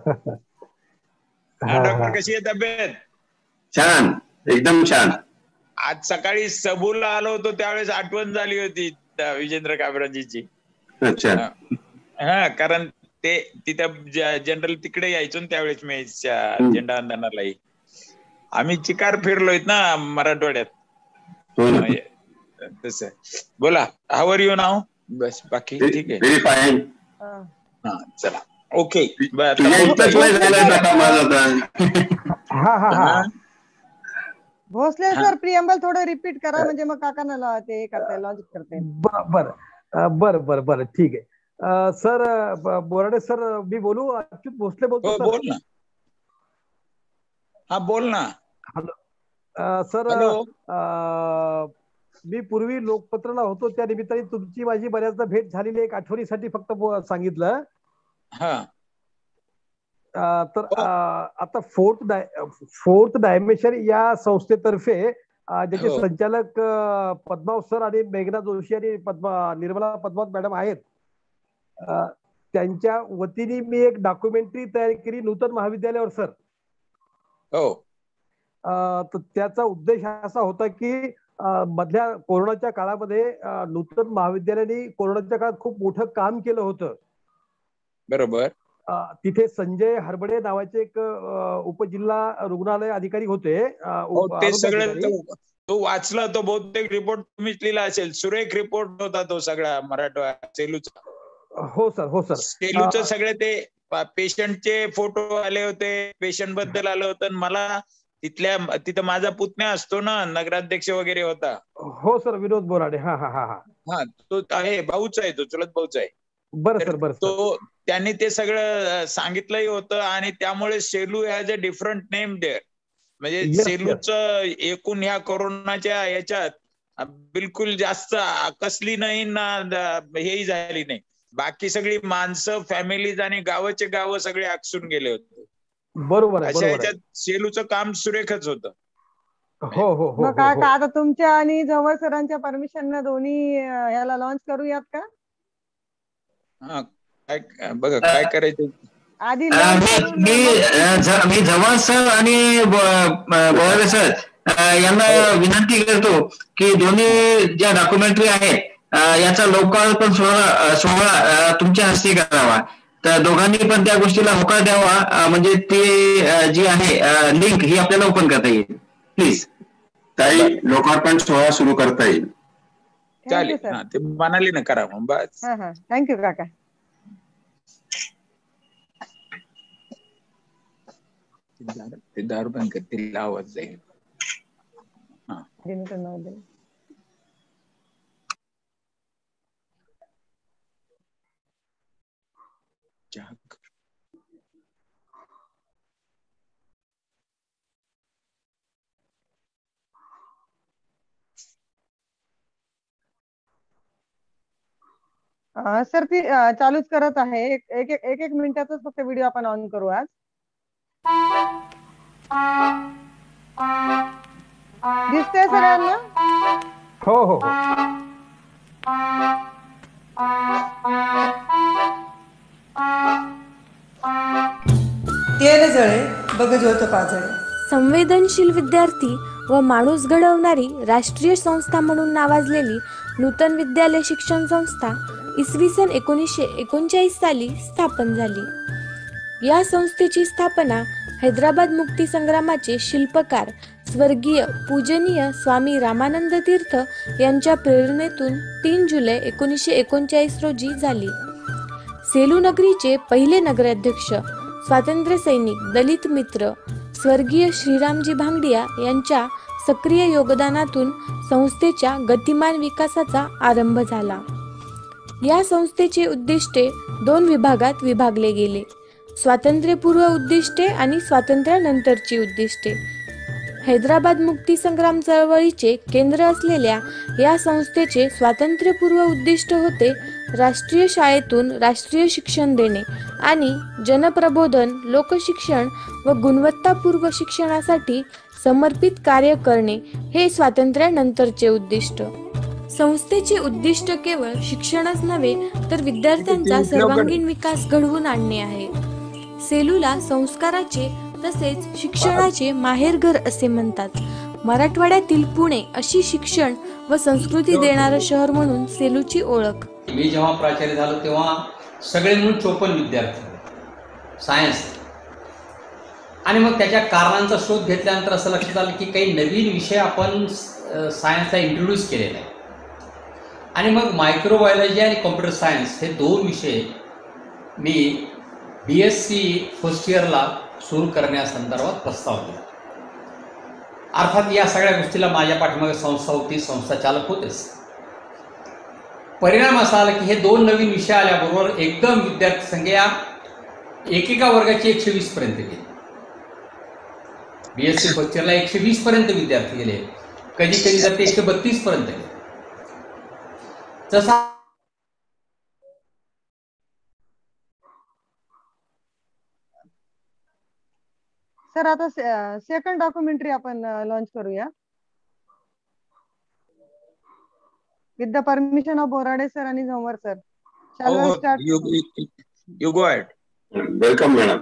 डॉक्टर कशी आहे तब्येत? छान, एकदम छान. आज सकाळी सबूला आलो होतो त्यावेळेस आठवण झाली होती विजेंद्र काबराजीची. अच्छा. हा कारण ते तिथं जनरल तिकडे यायचो ना त्यावेळेस मी झेंडा वंदनालाही. आम्ही चिकार फिरलोय ना मराठवाड्यात. तस बोला. हाऊ आर यू नाव? बस बाकी ठीक आहे. हा चला ओके. भोसले सर प्रियंबल थोडं रिपीट करा, म्हणजे मग काकांना ते करता लॉजिक करता येईल. बरं ठीक आहे. सर बोराडे सर मी बोलू? अच्युत भोसले बोलतो. बोल ना. हा बोल ना. Hello sir. मी पूर्वी लोकपत्रला होतो, त्या निमित्ताने तुमची माझी बऱ्याचदा भेट झालेली, एक आठवणीसाठी फक्त सांगितलं. तर आता फोर्थ डायमेन्शन या संस्थेतर्फे ज्याचे संचालक पद्माव सर आणि मेघना जोशी आणि निर्मला पद्मावत मॅडम आहेत, त्यांच्या वतीने मी एक डॉक्युमेंटरी तयार केली नूतन महाविद्यालयावर सर. तर त्याचा उद्देश असा होता की मधल्या कोरोनाच्या काळामध्ये नूतन महाविद्यालयाने कोरोनाच्या काळात खूप मोठं काम केलं होतं. बरोबर. तिथे संजय हरबडे नावाचे एक उपजिल्हा रुग्णालय अधिकारी होते. ते आरोग्य सगळं अधिकारी. तो वाचला, तो बहुतेक रिपोर्ट तुम्हीच लिहिला असेल. सुरेख रिपोर्ट होता तो सगळा मराठवाडा सेलूचा. हो सर, हो सर. सेलूचे सगळे ते पेशंटचे फोटो आले होते, पेशंट बद्दल आलं होतं. आणि मला तिथं माझा पुतण्या असतो ना, नगराध्यक्ष वगैरे होता. हो सर, विनोद बोराडे. हा हा हा हा. हा, तो आहे, भाऊच आहे, तो चुलत भाऊच आहे. बरं सर, बरं. तो त्यांनी ते सगळं सांगितलंही होतं. आणि त्यामुळे Selu has a different name there. म्हणजे सेलूचं एकूण ह्या कोरोनाच्या याच्यात बिलकुल जास्त कसली नाही ना हेही झाली नाही. बाकी सगळी माणसं, फॅमिलीज आणि गावाचे गाव सगळे आकसून गेले होते. बरोबर आहे, अशा याच्यात सेलूचं काम सुरेखच होतं. हो हो हो. मग काका आता तुमच्या आणि झंवर सरांच्या परमिशन दोन्ही ह्याला लॉन्च करूयात का? हा, बघा काय करायचं. आधी मी झंवर सर आणि बोराडे सर यांना विनंती करतो की दोन्ही ज्या डॉक्युमेंटरी आहेत याचा लोकार्पण सोहळा तुमच्या हस्ते करावा. तर दोघांनी पण त्या गोष्टीला होकार द्यावा. म्हणजे ते जी आहे लिंक ही आपल्याला ओपन करता येईल. प्लीज ताई, लोकार्पण सोहळा सुरू करता येईल. चालेल, ते म्हणाली ना करा. बस, थँक्यू काका. ते दारू बंद करतील, आवाज जाईल. सर ती चालूच करत आहे. एक मिनिटाचाच फक्त व्हिडिओ आपण ऑन करू आज. दिसतंय सरांना? हो हो हो. तेल जळे बघ ज्योत पाजळे. संवेदनशील विद्यार्थी व माणूस घडवणारी राष्ट्रीय संस्था म्हणून नावाजलेली नूतन विद्यालय शिक्षण संस्था इसवी सन 1939 साली स्थापन झाली. या संस्थेची स्थापना हैदराबाद मुक्ती संग्रामाचे शिल्पकार स्वर्गीय पूजनीय स्वामी रामानंद तीर्थ यांच्या प्रेरणेतून 3 जुलै 1939 रोजी झाली. सेलू नगरीचे पहिले नगराध्यक्ष स्वातंत्र्य सैनिक दलित मित्र स्वर्गीय श्रीरामजी भांगडिया यांच्या सक्रिय योगदानातून संस्थेच्या गतिमान विकासाचा आरंभ झाला. या संस्थेचे उद्दिष्टे 2 विभागात विभागले गेले: स्वातंत्र्यपूर्व उद्दिष्टे आणि स्वातंत्र्यानंतरची उद्दिष्टे. हैदराबाद मुक्ती संग्राम चळवळीचे केंद्र असलेल्या या संस्थेचे स्वातंत्र्यपूर्व उद्दिष्ट होते राष्ट्रीय शाळेतून राष्ट्रीय शिक्षण देणे आणि जनप्रबोधन, लोकशिक्षण व गुणवत्तापूर्व शिक्षणासाठी समर्पित कार्य करणे हे स्वातंत्र्यानंतरचे उद्दिष्ट. संस्थेचे उद्दिष्ट केवळ शिक्षणच नव्हे तर विद्यार्थ्यांचा सर्वांगीण विकास घडवून आणणे आहे. सेलूला संस्काराचे तसेच शिक्षणाचे माहेरघर असे म्हणतात. मराठवाड्यातील पुणे अशी शिक्षण व संस्कृती देणारं शहर म्हणून सेलूची ओळख. मी जेव्हा प्राचार्य झालो तेव्हा सगळे म्हणून 54 विद्यार्थी सायन्स. आणि मग त्याच्या कारणांचा शोध घेतल्यानंतर असं लक्षात आलं की काही नवीन विषय आपण सायन्सला इंट्रोड्यूस केलेला आहे. आणि मग मायक्रोबायोलॉजी आणि कॉम्प्युटर सायन्स हे 2 विषय मी BSc फर्स्ट इयरला सुरू करण्यासंदर्भात प्रस्ताव दिला. अर्थात या सगळ्या गोष्टीला माझ्या पाठीमागे संस्था होती, संस्था चालक होतेच. परिणाम असा आला की हे 2 नवीन विषय आल्याबरोबर एकदम विद्यार्थी संख्या एकेका वर्गाची 120 पर्यंत गेली. BSc फर्स्ट इयरला 120 पर्यंत विद्यार्थी गेले, कधी कधी तर ते 132 पर्यंत गेले. जसा सर आता सेकंड डॉक्युमेंटरी आपण लॉन्च करूया. With the permission of Borade sir आणि Zanwar sir. Shall we start? You go ahead. Welcome madam.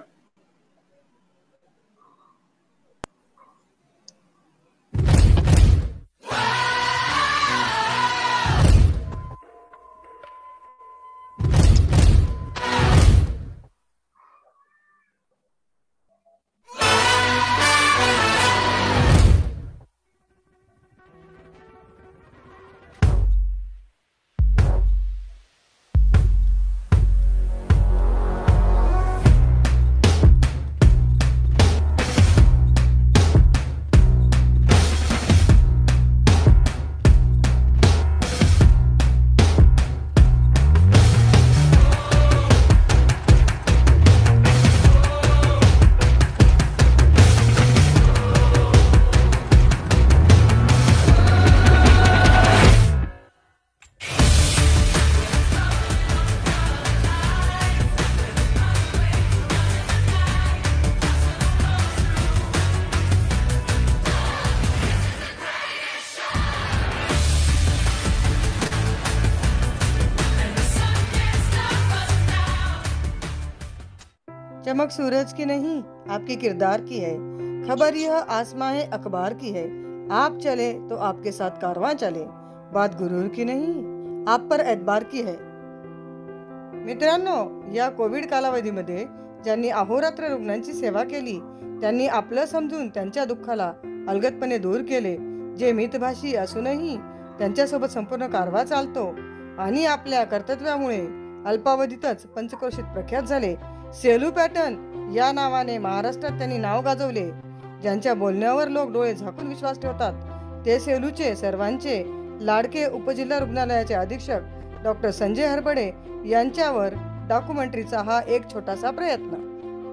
चमक सूरज की नहीं, आपके किरदार की है। खबर यह आसमां है अखबार की है। आप चले तो आपके साथ कारवां चले। बात गुरूर की नहीं, आप पर एतबार की है। मित्रांनो, या कोविड कालावधीमध्ये ज्यांनी अहोरात्र रुग्णांची सेवा केली, त्यांनी आपलं समजून त्यांच्या दुःखाला अलगदपणे दूर केले, जे मितभाषी असूनही त्यांच्यासोबत संपूर्ण कारवा चालतो आणि आपल्या कर्तव्यामुळे अल्पावधीतच पंचक्रोशीत प्रख्यात झाले। सेलू पॅटर्न या नावाने महाराष्ट्रात त्यांनी नाव गाजवले। ज्यांच्या बोलण्यावर लोक डोळे झाकून विश्वास ठेवतात ते सेलूचे सर्वांचे लाडके उपजिल्हा रुग्णालयाचे अधीक्षक डॉक्टर संजय हरबडे यांच्यावर डॉक्युमेंटरीचा हा एक छोटासा प्रयत्न।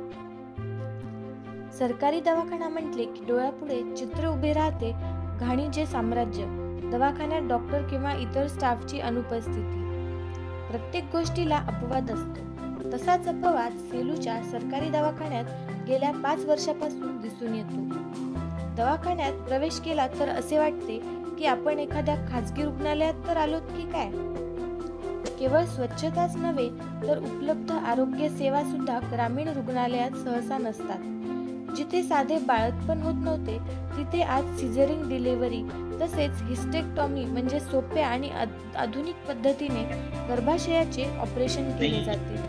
सरकारी दवाखाना म्हटले की डोळ्यापुढे चित्र उभे राहते घाणीचे साम्राज्य, दवाखान्यात डॉक्टर किंवा इतर स्टाफची अनुपस्थिती, प्रत्येक गोष्टीला अपवाद असतो। तसाच अपवाद सेलूच्या सरकारी दवाखान्यात गेल्या 5 वर्षापासून दिसून येतो। दवाखान्यात प्रवेश केला तर असे वाटते की आपण एखाद्या खाजगी रुग्णालयात तर आलोत की काय। केवळ स्वच्छताच नव्हे तर उपलब्ध आरोग्य सेवा सुद्धा ग्रामीण रुग्णालयात सहसा नसतात। जिथे साधे बाळंतपण होत नव्हते तिथे आज सिझरिंग डिलिव्हरी तसेच हिस्टेक्टॉमी म्हणजे सोप्या आणि आधुनिक पद्धतीने गर्भाशयाचे ऑपरेशन केले जाते।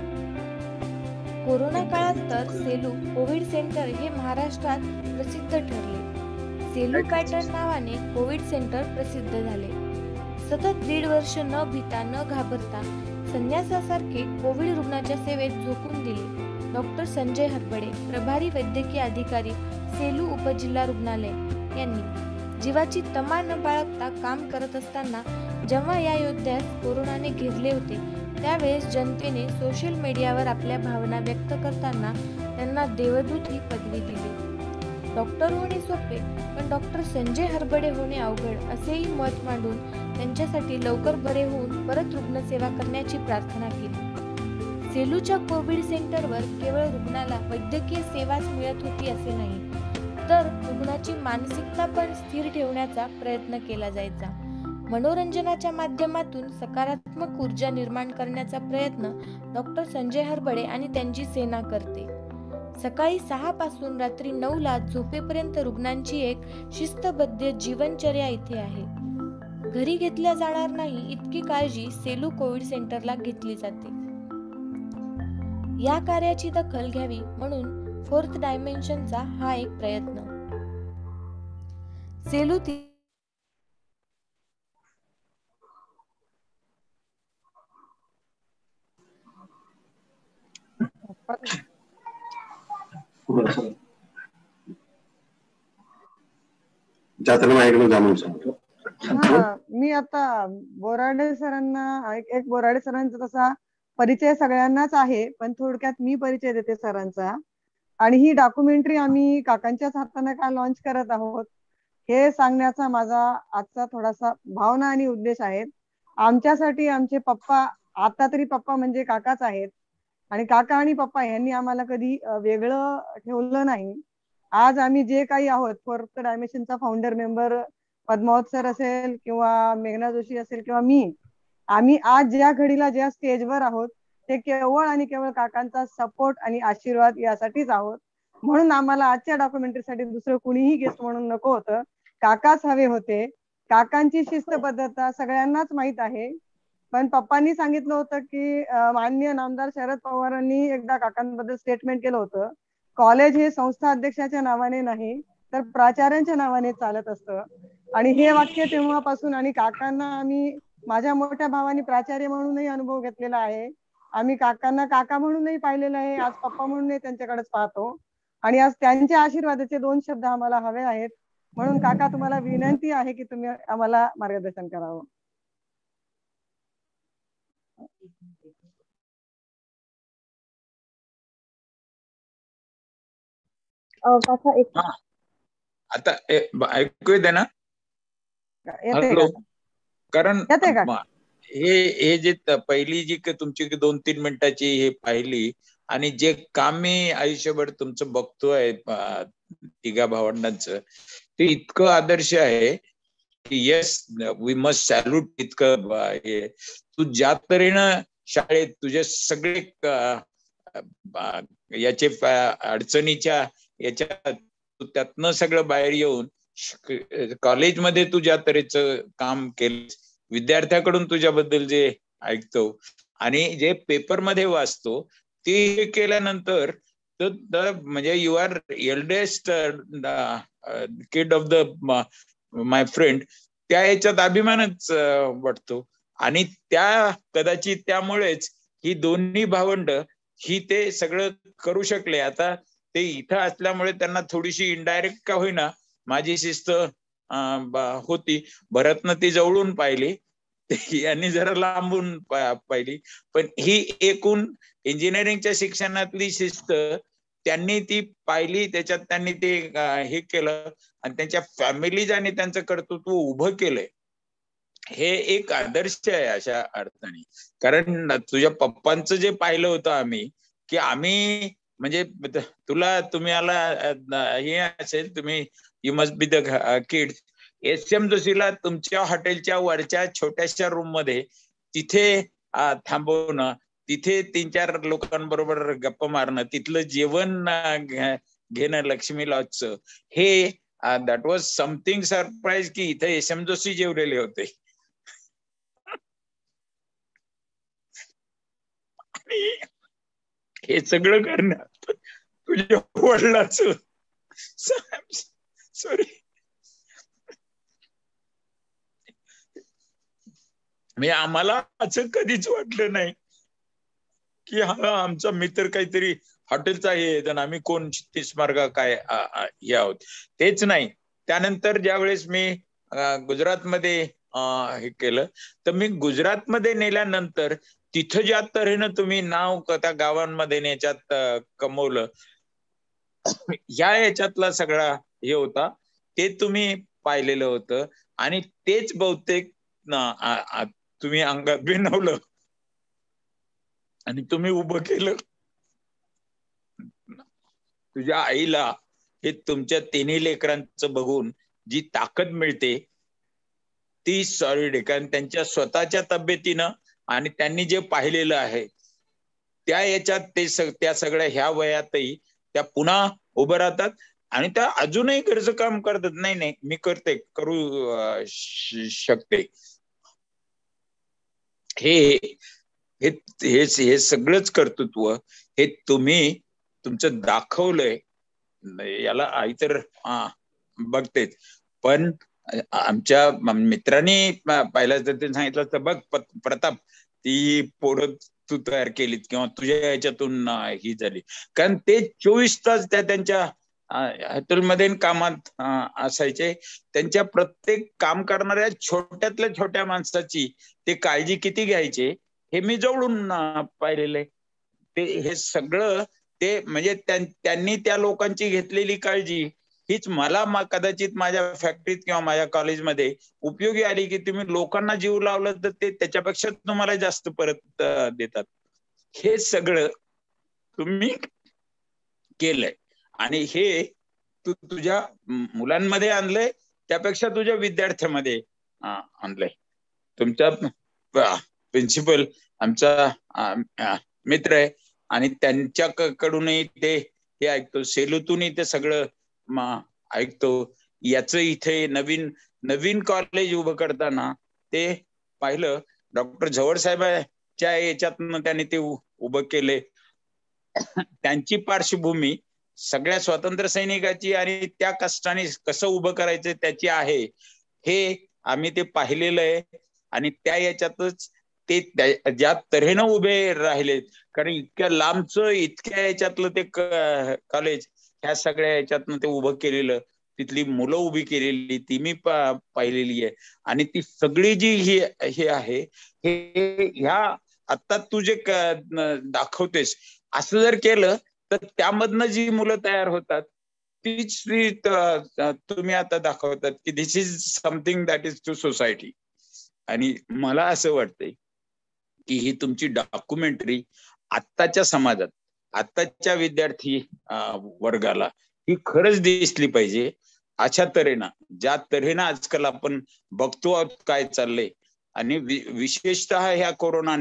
कोरोना काळात तर सेलू कोविड सेंटर हे महाराष्ट्रात प्रसिद्ध ठरले। सेलू पॅटर्न नावाने कोविड सेंटर प्रसिद्ध झाले। सतत 1.5 वर्ष न भीता न घाबरता संन्यासासारखे कोविड रुग्णाच्या सेवेत झोकून दिले डॉक्टर संजय हरबडे, प्रभारी वैद्यकीय अधिकारी, सेलू उपजिल्हा रुग्णालय यांनी जीवाची तमा न बाळगता काम करत असताना जेव्हा या योद्ध्यास कोरोनाने घेरले होते त्यावेळेस जनतेने सोशल मीडियावर आपल्या भावना व्यक्त करताना त्यांना देवदूत ही पदवी दिली। डॉक्टर होणे सोपे पण डॉक्टर संजय हरबडे होणे अवघड असेही मत मांडून त्यांच्यासाठी लवकर बरे होऊन परत रुग्णसेवा करण्याची प्रार्थना केली। सेलूच्या कोविड सेंटरवर केवळ रुग्णाला वैद्यकीय सेवाच मिळत होती असे नाही तर रुग्णाची मानसिकता पण स्थिर ठेवण्याचा प्रयत्न केला जायचा। मनोरंजनाच्या माध्यमातून सकारात्मक ऊर्जा निर्माण करण्याचा प्रयत्न डॉक्टर संजय हरबडे आणि त्यांची सेना करते। सकाळी 6 पासून रात्री 9 ला झोपेपर्यंत रुग्णांची एक शिस्तबद्ध जीवनचर्या इथे आहे। घरी घेतल्या जाणार नाही इतकी काळजी सेलू कोविड सेंटरला घेतली जाते। या कार्याची दखल घ्यावी म्हणून 4th डायमेन्शनचा हा एक प्रयत्न। सेलू मी आता बोराडे सरांना एक बोराडे सरांचा तसा परिचय सगळ्यांनाच आहे पण थोडक्यात मी परिचय देते सरांचा। आणि ही डॉक्युमेंटरी आम्ही काकांच्याच हाताने काय लॉन्च करत आहोत हे सांगण्याचा माझा आजचा थोडासा भावना आणि उद्देश आहे। आमच्यासाठी आमचे पप्पा, आता तरी पप्पा म्हणजे काकाच आहेत आणि काका आणि पप्पा यांनी आम्हाला कधी वेगळं ठेवलं नाही। आज आम्ही जे काही आहोत 4th डायमेन्शनचा फाउंडर मेंबर पद्मावत सर असेल किंवा मेघना जोशी असेल किंवा मी, आम्ही आज ज्या घडीला ज्या स्टेजवर आहोत ते केवळ आणि केवळ काकांचा सपोर्ट आणि आशीर्वाद यासाठीच आहोत। म्हणून आम्हाला आजच्या डॉक्युमेंटरीसाठी दुसरं कुणीही गेस्ट म्हणून नको होतं, काकाच हवे होते। काकांची शिस्तबद्धता सगळ्यांनाच माहित आहे पण पप्पांनी सांगितलं होतं की माननीय नामदार शरद पवारांनी एकदा काकांबद्दल स्टेटमेंट केलं होतं, कॉलेज हे संस्था अध्यक्षाच्या नावाने नाही तर प्राचार्यांच्या नावाने चालत असतं। आणि हे वाक्य तेव्हापासून आणि काकांना आम्ही माझ्या मोठ्या भावानी प्राचार्य म्हणूनही अनुभव घेतलेला आहे। आम्ही काकांना काका म्हणूनही पाहिलेलं आहे, आज पप्पा म्हणूनही त्यांच्याकडेच पाहतो आणि आज त्यांच्या आशीर्वादाचे 2 शब्द आम्हाला हवे आहेत। म्हणून काका तुम्हाला विनंती आहे की तुम्ही आम्हाला मार्गदर्शन करावं। आता ऐकू येते ना? हॅलो, कारण हे जे पहिली जी तुमची 2-3 मिनिटाची हे पाहिली आणि जे काम मी आयुष्यभर तुमचं बघतोय 3 भावंडांचं ते इतकं आदर्श आहे की येस वी मस्ट सॅल्यूट। इतकं हे तू ज्या तऱ्हेनं शाळेत तुझे सगळे याचे अडचणीच्या याच्या त्यातनं सगळं बाहेर येऊन कॉलेजमध्ये तू ज्या तऱ्हेचं काम केलं, विद्यार्थ्याकडून तुझ्याबद्दल जे ऐकतो आणि जे पेपरमध्ये वाचतो ते केल्यानंतर म्हणजे you are eldest kid of the my friend, त्या याच्यात अभिमानच वाटतो. आणि त्या कदाचित त्यामुळेच ही दोन्ही भावंड ही ते सगळं करू शकले. आता ते इथं असल्यामुळे त्यांना थोडीशी इनडायरेक्ट का होईना माझी शिस्त होती. भरतनं ती जवळून पाहिली, यांनी जरा लांबून पाहिली, पण ही एकूण इंजिनिअरिंगच्या शिक्षणातली शिस्त त्यांनी ती पाहिली. त्याच्यात त्यांनी ते हे केलं आणि त्यांच्या फॅमिलीज आणि त्यांचं कर्तृत्व उभं केलंय. हे एक आदर्श आहे अशा अर्थाने. कारण तुझ्या पप्पांचं जे पाहिलं होतं आम्ही, की आम्ही म्हणजे तुम्ही हे असेल, तुम्ही you must be the kids. SM जोशीला तुमच्या हॉटेलच्या वरच्या छोट्याशा रूम मध्ये तिथे थांबवणं, तिथे 3-4 लोकांबरोबर गप्पा मारणं, तिथलं जेवण घेणं लक्ष्मी लॉजचं, हे दॅट वॉज समथिंग सरप्राईज की इथे SM जोशी जेवलेले होते. हे सगळं करण्यात तुझ्या वडिलांचं सॉरी म्हणजे आम्हाला असं कधीच वाटलं नाही की हा आमचा मित्र काहीतरी हॉटेलचा हे आणि आम्ही कोण 36 मार्ग काय हे आहोत. तेच नाही. त्यानंतर ज्या वेळेस मी गुजरातमध्ये हे केलं, तर मी गुजरातमध्ये नेल्यानंतर तिथं ज्या तऱ्हेनं तुम्ही नाव त्या गावांमध्ये याच्यात कमवलं, ह्या याच्यातला सगळा हे होता ते तुम्ही पाहिलेलं होतं. आणि तेच बहुतेक तुम्ही अंगात भिनवलं आणि तुम्ही उभं केलं. तुझ्या आईला हे तुमच्या 3 लेकरांचं बघून जी ताकद मिळते ती सॉलिड आहे. कारण त्यांच्या स्वतःच्या तब्येतीनं आणि त्यांनी जे पाहिलेलं आहे त्या याच्यात त्या सगळ्या ह्या वयातही त्या पुन्हा उभं राहतात आणि त्या अजूनही घरचं काम करतात. नाही मी करू शकते. हे सगळंच कर्तृत्व हे तुम्ही तुमचं दाखवलंय. याला आई तर बघतेच, पण आमच्या मित्रांनी पाहिलं तर ते सांगितलं तर बघ प्रताप, ती पोरं तू तयार केलीत किंवा तुझ्या याच्यातून ही झाली. कारण ते 24 तास त्यांच्या हॉटेलमध्ये कामात असायचे. त्यांच्या प्रत्येक काम करणाऱ्या छोट्यातल्या छोट्या माणसाची ते काळजी किती घ्यायचे हे मी जवळून पाहिलेलं आहे. ते हे सगळं ते म्हणजे त्यांनी त्या लोकांची घेतलेली काळजी हीच मला कदाचित माझ्या फॅक्टरीत किंवा माझ्या कॉलेजमध्ये उपयोगी आली, की तुम्ही लोकांना जीव लावलं तर ते त्याच्यापेक्षा तुम्हाला जास्त परत देतात. हे सगळं तुम्ही केलंय आणि हे तू तुझ्या मुलांमध्ये आणलंय, त्यापेक्षा तुझ्या विद्यार्थ्यामध्ये आणलंय. तुमचा प्रिन्सिपल आमचा मित्र आहे आणि त्यांच्याकडूनही ते हे ऐकतो. सेलूतूनही ते सगळं ऐकतो. याच इथे नवीन कॉलेज उभं करताना ते पाहिलं. डॉक्टर झवड साहेबांच्या याच्यातनं त्यांनी ते उभं केले. त्यांची पार्श्वभूमी सगळ्या स्वातंत्र्य सैनिकाची आणि त्या कष्टाने कसं उभं करायचं त्याची आहे, हे आम्ही ते पाहिलेलं आहे. आणि त्या याच्यातच ते ज्या तऱ्हेनं उभे राहिलेत, कारण इतक्या लांबचं इतक्या याच्यातलं ते कॉलेज ह्या सगळ्या याच्यातनं ते उभं केलेलं, तिथली मुलं उभी केलेली ती मी पाहिलेली आहे. आणि ती सगळी जी हे आहे हे ह्या आता तू जे दाखवतेस असं जर केलं तर त्यामधनं जी मुलं तयार होतात तीच तुम्ही आता दाखवतात की this is something that is to society. आणि मला असं वाटतंय की ही तुमची डॉक्युमेंटरी आत्ताच्या समाजात, आत्ताच्या विद्यार्थी वर्गाला ही खरंच दिसली पाहिजे. अशा तऱ्हेनं ज्या तऱ्हेनं आजकाल आपण बघतो काय चाललंय आणि विशेषतः ह्या कोरोनाने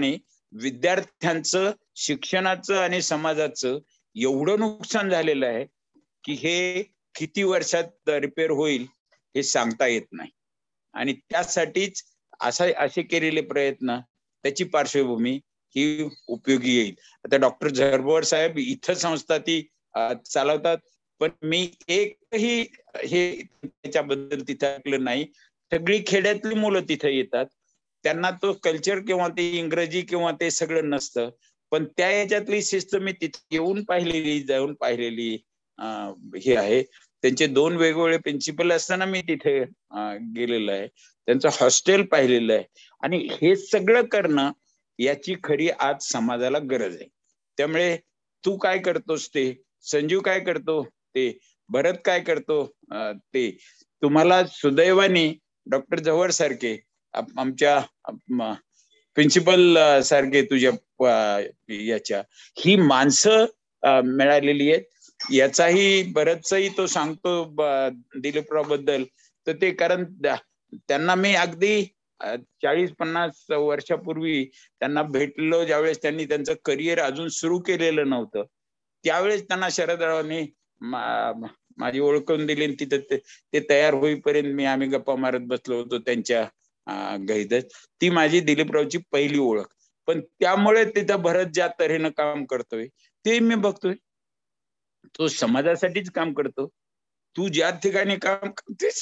विद्यार्थ्यांचं, शिक्षणाचं आणि समाजाचं एवढं नुकसान झालेलं आहे की हे किती वर्षात रिपेअर होईल हे सांगता येत नाही. आणि त्यासाठीच असे केलेले प्रयत्न, त्याची पार्श्वभूमी ही उपयोगी येईल. आता डॉक्टर झरबोवर साहेब इथं संस्था ती चालवतात, पण मी एकही हे त्याच्याबद्दल तिथे ऐकलं नाही. सगळी खेड्यातली मुलं तिथे येतात, त्यांना तो कल्चर किंवा ते इंग्रजी किंवा ते सगळं नसतं, पण त्या याच्यातली शिस्त मी तिथे येऊन जाऊन पाहिलेली हे आहे. त्यांचे 2 वेगवेगळे प्रिन्सिपल असताना मी तिथे गेलेलो आहे, त्यांचं हॉस्टेल पाहिलेलं आहे. आणि हे सगळं करणं याची खरी आज समाजाला गरज आहे. त्यामुळे तू काय करतोस ते, संजीव काय करतो ते, भरत काय करतो ते, तुम्हाला सुदैवाने डॉक्टर जवळ सारखे, आमच्या प्रिन्सिपल सारखे तुझ्या याच्या ही माणसं मिळालेली आहेत. याचाही बरंचही तो सांगतो दिलीपराव बद्दल, तर ते कारण त्यांना मी अगदी 40-50 वर्षापूर्वी त्यांना भेटलो, ज्यावेळेस त्यांनी त्यांचं करिअर अजून सुरू केलेलं नव्हतं, त्यावेळेस त्यांना शरदरावांनी माझी ओळख करून दिली. तिथं ते तयार होईपर्यंत आम्ही गप्पा मारत बसलो होतो त्यांच्या गैदत. ती माझी दिलीपरावची पहिली ओळख. पण त्यामुळे तिथं भरत ज्या तऱ्हेनं काम करतोय ते मी बघतोय, तो समाजासाठीच काम करतो. तू ज्या ठिकाणी काम करतेस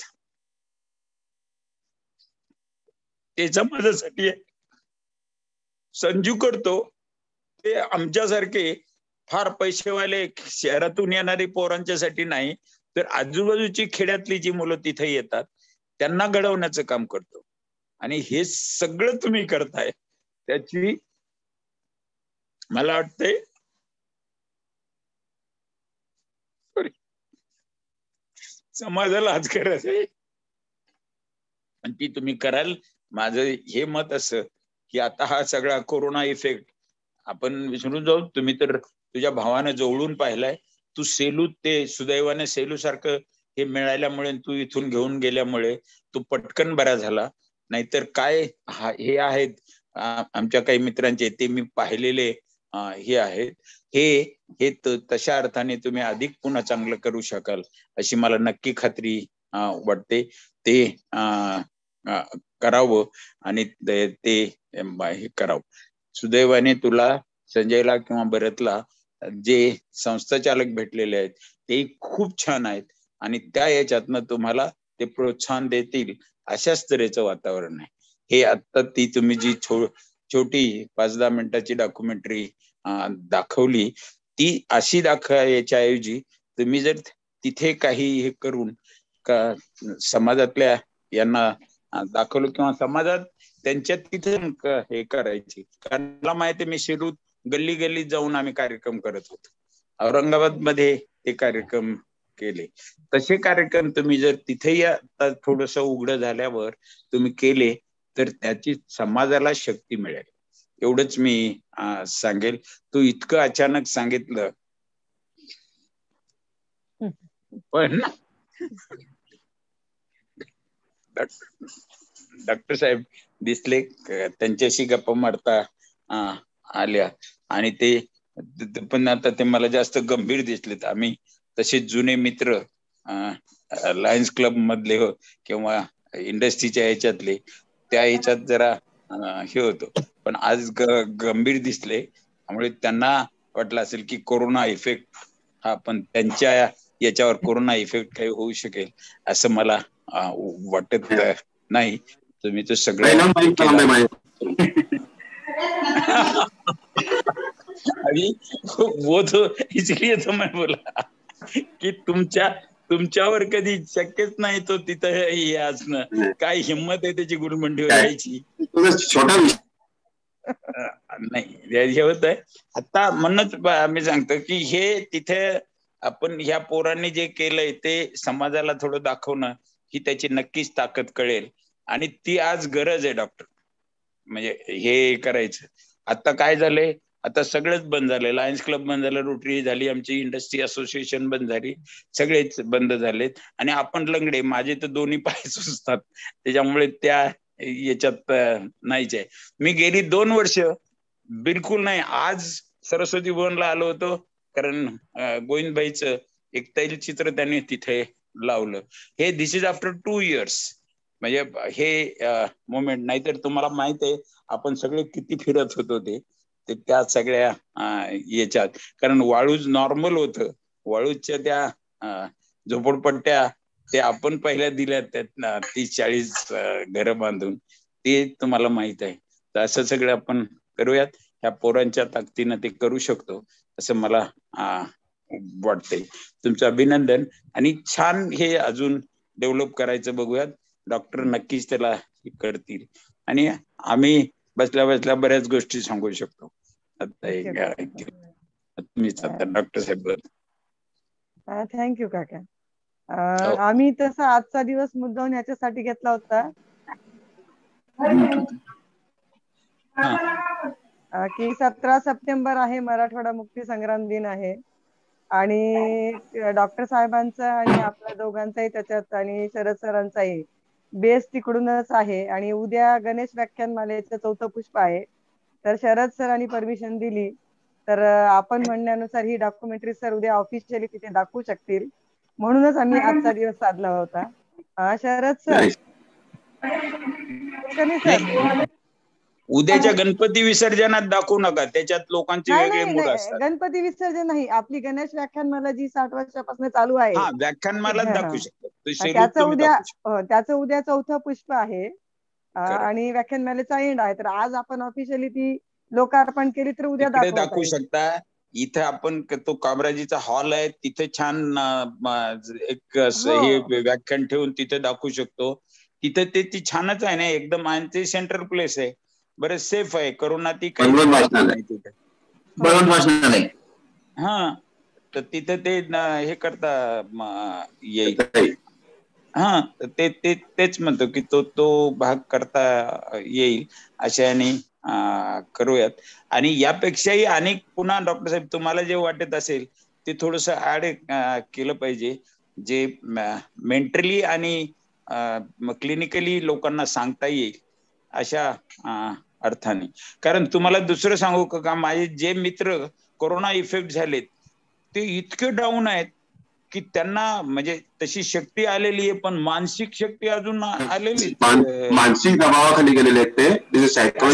ते समाजासाठी आहे. संजू करतो ते आमच्यासारखे फार पैसेवाले शहरातून येणारी पोरांच्यासाठी नाही, तर आजूबाजूची खेड्यातली जी मुलं तिथे येतात त्यांना घडवण्याचं काम करतो. आणि हे सगळं तुम्ही करताय त्याची मला वाटतंय समाजाला आज गरज आहे आणि ती तुम्ही कराल. माझं हे मत असं की आता हा सगळा कोरोना इफेक्ट आपण विसरून जाऊ. तुम्ही तर तुझ्या भावानं जवळून पाहिलाय. तू सेलू, ते सुदैवाने सेलू सारखं हे मिळाल्यामुळे, तू इथून घेऊन गेल्यामुळे तू पटकन बरा झाला. नाहीतर काय हे आहेत आमच्या काही मित्रांचे, ते मी पाहिलेले हे आहेत, हे तशा अर्थाने तुम्ही अधिक पुन्हा चांगलं करू शकाल अशी मला नक्की खात्री वाटते. ते करावं आणि ते हे करावं. सुदैवाने तुला, संजयला किंवा भरतला जे संस्थाचालक भेटलेले आहेत ते खूप छान आहेत आणि त्या याच्यातनं तुम्हाला ते प्रोत्साहन देतील अशाच तऱ्हेचं वातावरण आहे. हे आता ती तुम्ही जी छोटी 5-10 मिनिटाची डॉक्युमेंटरी दाखवली, ती अशी दाखवायच्या ऐवजी तुम्ही जर तिथे काही हे करून समाजातल्या यांना दाखवलं किंवा समाजात त्यांच्यात तिथे हे करायची. कारण मला माहिती आहे, मी शिरूर गल्ली गल्लीत जाऊन आम्ही कार्यक्रम करत होतो. औरंगाबाद मध्ये ते कार्यक्रम केले. तसे कार्यक्रम तुम्ही जर तिथेही आता थोडस उघड झाल्यावर तुम्ही केले तर त्याची समाजाला शक्ती मिळेल. एवढंच मी सांगेल. तू इतकं अचानक सांगितलं पण डॉक्टर साहेब दिसले, त्यांच्याशी गप्पा मारता आल्या आणि ते पण आता ते मला जास्त गंभीर दिसलेत. आम्ही तसे जुने मित्र लायन्स क्लब मधले हो किंवा इंडस्ट्रीच्या ह्याच्यातले, त्या ह्याच्यात जरा हे होतो, पण आज गंभीर दिसले. त्यामुळे त्यांना वाटलं असेल की कोरोना इफेक्ट हा, पण त्यांच्या याच्यावर कोरोना इफेक्ट काही होऊ शकेल असं मला वाटत नाही. तुम्ही तो सगळं अभी वो तो इसलिए तो मैं बोला की तुमच्यावर कधी शक्यच नाही तो तिथं असणं. काय हिंमत आहे त्याची गुलमंडीवर यायची. नाही हे होत आहे आता. म्हणूनच मी सांगतो की हे तिथे आपण ह्या पोरांनी जे केलंय ते समाजाला थोडं दाखवणं ही त्याची नक्कीच ताकद कळेल. आणि ती आज गरज आहे डॉक्टर, म्हणजे हे करायचं. आता काय झालंय, आता सगळंच बंद झालंय. लायन्स क्लब बंद झालं, रोटरी झाली, आमची इंडस्ट्री असोसिएशन बंद झाली, सगळेच बंद झालेत. आणि आपण लंगडे, माझे तर दोन्ही पाय सुचतात, त्याच्यामुळे त्या याच्यात नाहीच आहे. मी गेली 2 वर्ष बिलकुल नाही. आज सरस्वती भवनला आलो होतो, कारण गोविंदबाईचं एक तैलचित्र त्यांनी तिथे लावलं. हे दिस इज आफ्टर 2 years. म्हणजे हे मोमेंट. नाहीतर तुम्हाला माहित आहे आपण सगळे किती फिरत होतो ते त्या सगळ्या याच्यात. कारण वाळूज नॉर्मल होतं. वाळूजच्या त्या झोपडपट्ट्या ते आपण पहिल्या दिल्या त्यात 30-40 घरं बांधून, ते तुम्हाला माहित आहे. तर असं सगळं आपण करूयात. ह्या पोरांच्या ताकदीनं ते करू शकतो असं मला वाटतंय. तुमचं अभिनंदन. आणि छान हे अजून डेव्हलप करायचं बघूयात. डॉक्टर नक्कीच त्याला करतील. आणि आम्ही बसल्या बसल्या बऱ्याच गोष्टी सांगू शकतो. आता तुम्हीच आता डॉक्टर साहेब. थँक्यू काका. आम्ही तसा आजचा दिवस मुद्दाम याच्यासाठी घेतला होता की 17 सप्टेंबर आहे, मराठवाडा मुक्ती संग्राम दिन आहे. आणि डॉक्टर साहेबांचा आणि आपल्या दोघांचाही त्याच्यात आणि शरद सरांचाही बेस तिकडूनच आहे. आणि उद्या गणेश व्याख्यानमालेचं 4थं पुष्प आहे. तर शरद सरांनी परमिशन दिली तर आपण म्हणण्यानुसार ही डॉक्युमेंटरी सर उद्या ऑफिशियली तिथे दाखवू शकतील, म्हणूनच आम्ही आजचा दिवस साधला होता. शरद सर, कुलकर्णी सर, उद्याच्या गणपती विसर्जनात दाखवू नका, त्याच्यात लोकांचे वेगळे मूड असतात. गणपती विसर्जन नाही, आपली गणेश व्याख्यानमाला जी 60 वर्षापासून चालू आहे, व्याख्यानमाला दाखवू शकतो. त्याचं उद्या 4थं पुष्प आहे आणि व्याख्यानमालेचा एंड आहे. तर आज आपण ऑफिशियली ती लोकार्पण केली तर उद्या दाखवू शकता. इथे आपण तो कामराजीचा हॉल आहे, तिथे छान एक हे व्याख्यान ठेवून तिथे दाखवू शकतो. तिथे ती छानच आहे ना एकदम, आणि ते सेंट्रल प्लेस आहे, बरं सेफ आहे. करोना ती काही तर तिथे ते हे करता येईल. तेच म्हणतो की तो भाग करता येईल अशाने करूयात. आणि यापेक्षाही अनेक पुन्हा डॉक्टर साहेब तुम्हाला जे वाटत असेल ते थोडस ऍड केलं पाहिजे, जे मेंटली आणि क्लिनिकली लोकांना सांगता येईल अशा अर्थाने. कारण तुम्हाला दुसरं सांगू का, माझे जे मित्र कोरोना इफेक्ट झालेत ते इतके डाऊन आहेत की त्यांना म्हणजे तशी शक्ती आलेली आहे, पण मानसिक शक्ती अजून आलेली, मानसिक दबावाखाली गेलेले आहेत ते.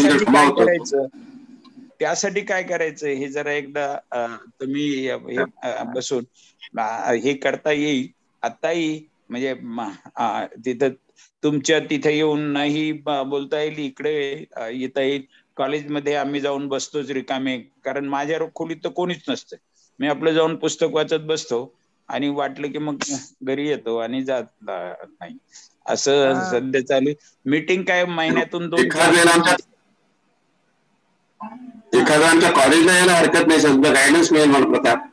त्यासाठी काय करायचं हे जरा एकदा तुम्ही हे बसून हे करता येईल. आताही म्हणजे तिथं तुमच्या तिथे येऊन नाही बोलता येईल, इकडे येता येईल. कॉलेजमध्ये आम्ही जाऊन बसतोच रिकामे, कारण माझ्या खोलीत तर कोणीच नसतं. मी आपलं जाऊन पुस्तक वाचत बसतो आणि वाटलं की मग घरी येतो आणि जात नाही. असं सध्या चालू. मीटिंग काय महिन्यातून 2 एखाद्या आमच्या कॉलेजला यायला हरकत नाही, सध्या गायडन्स मिळेल मला प्रताप.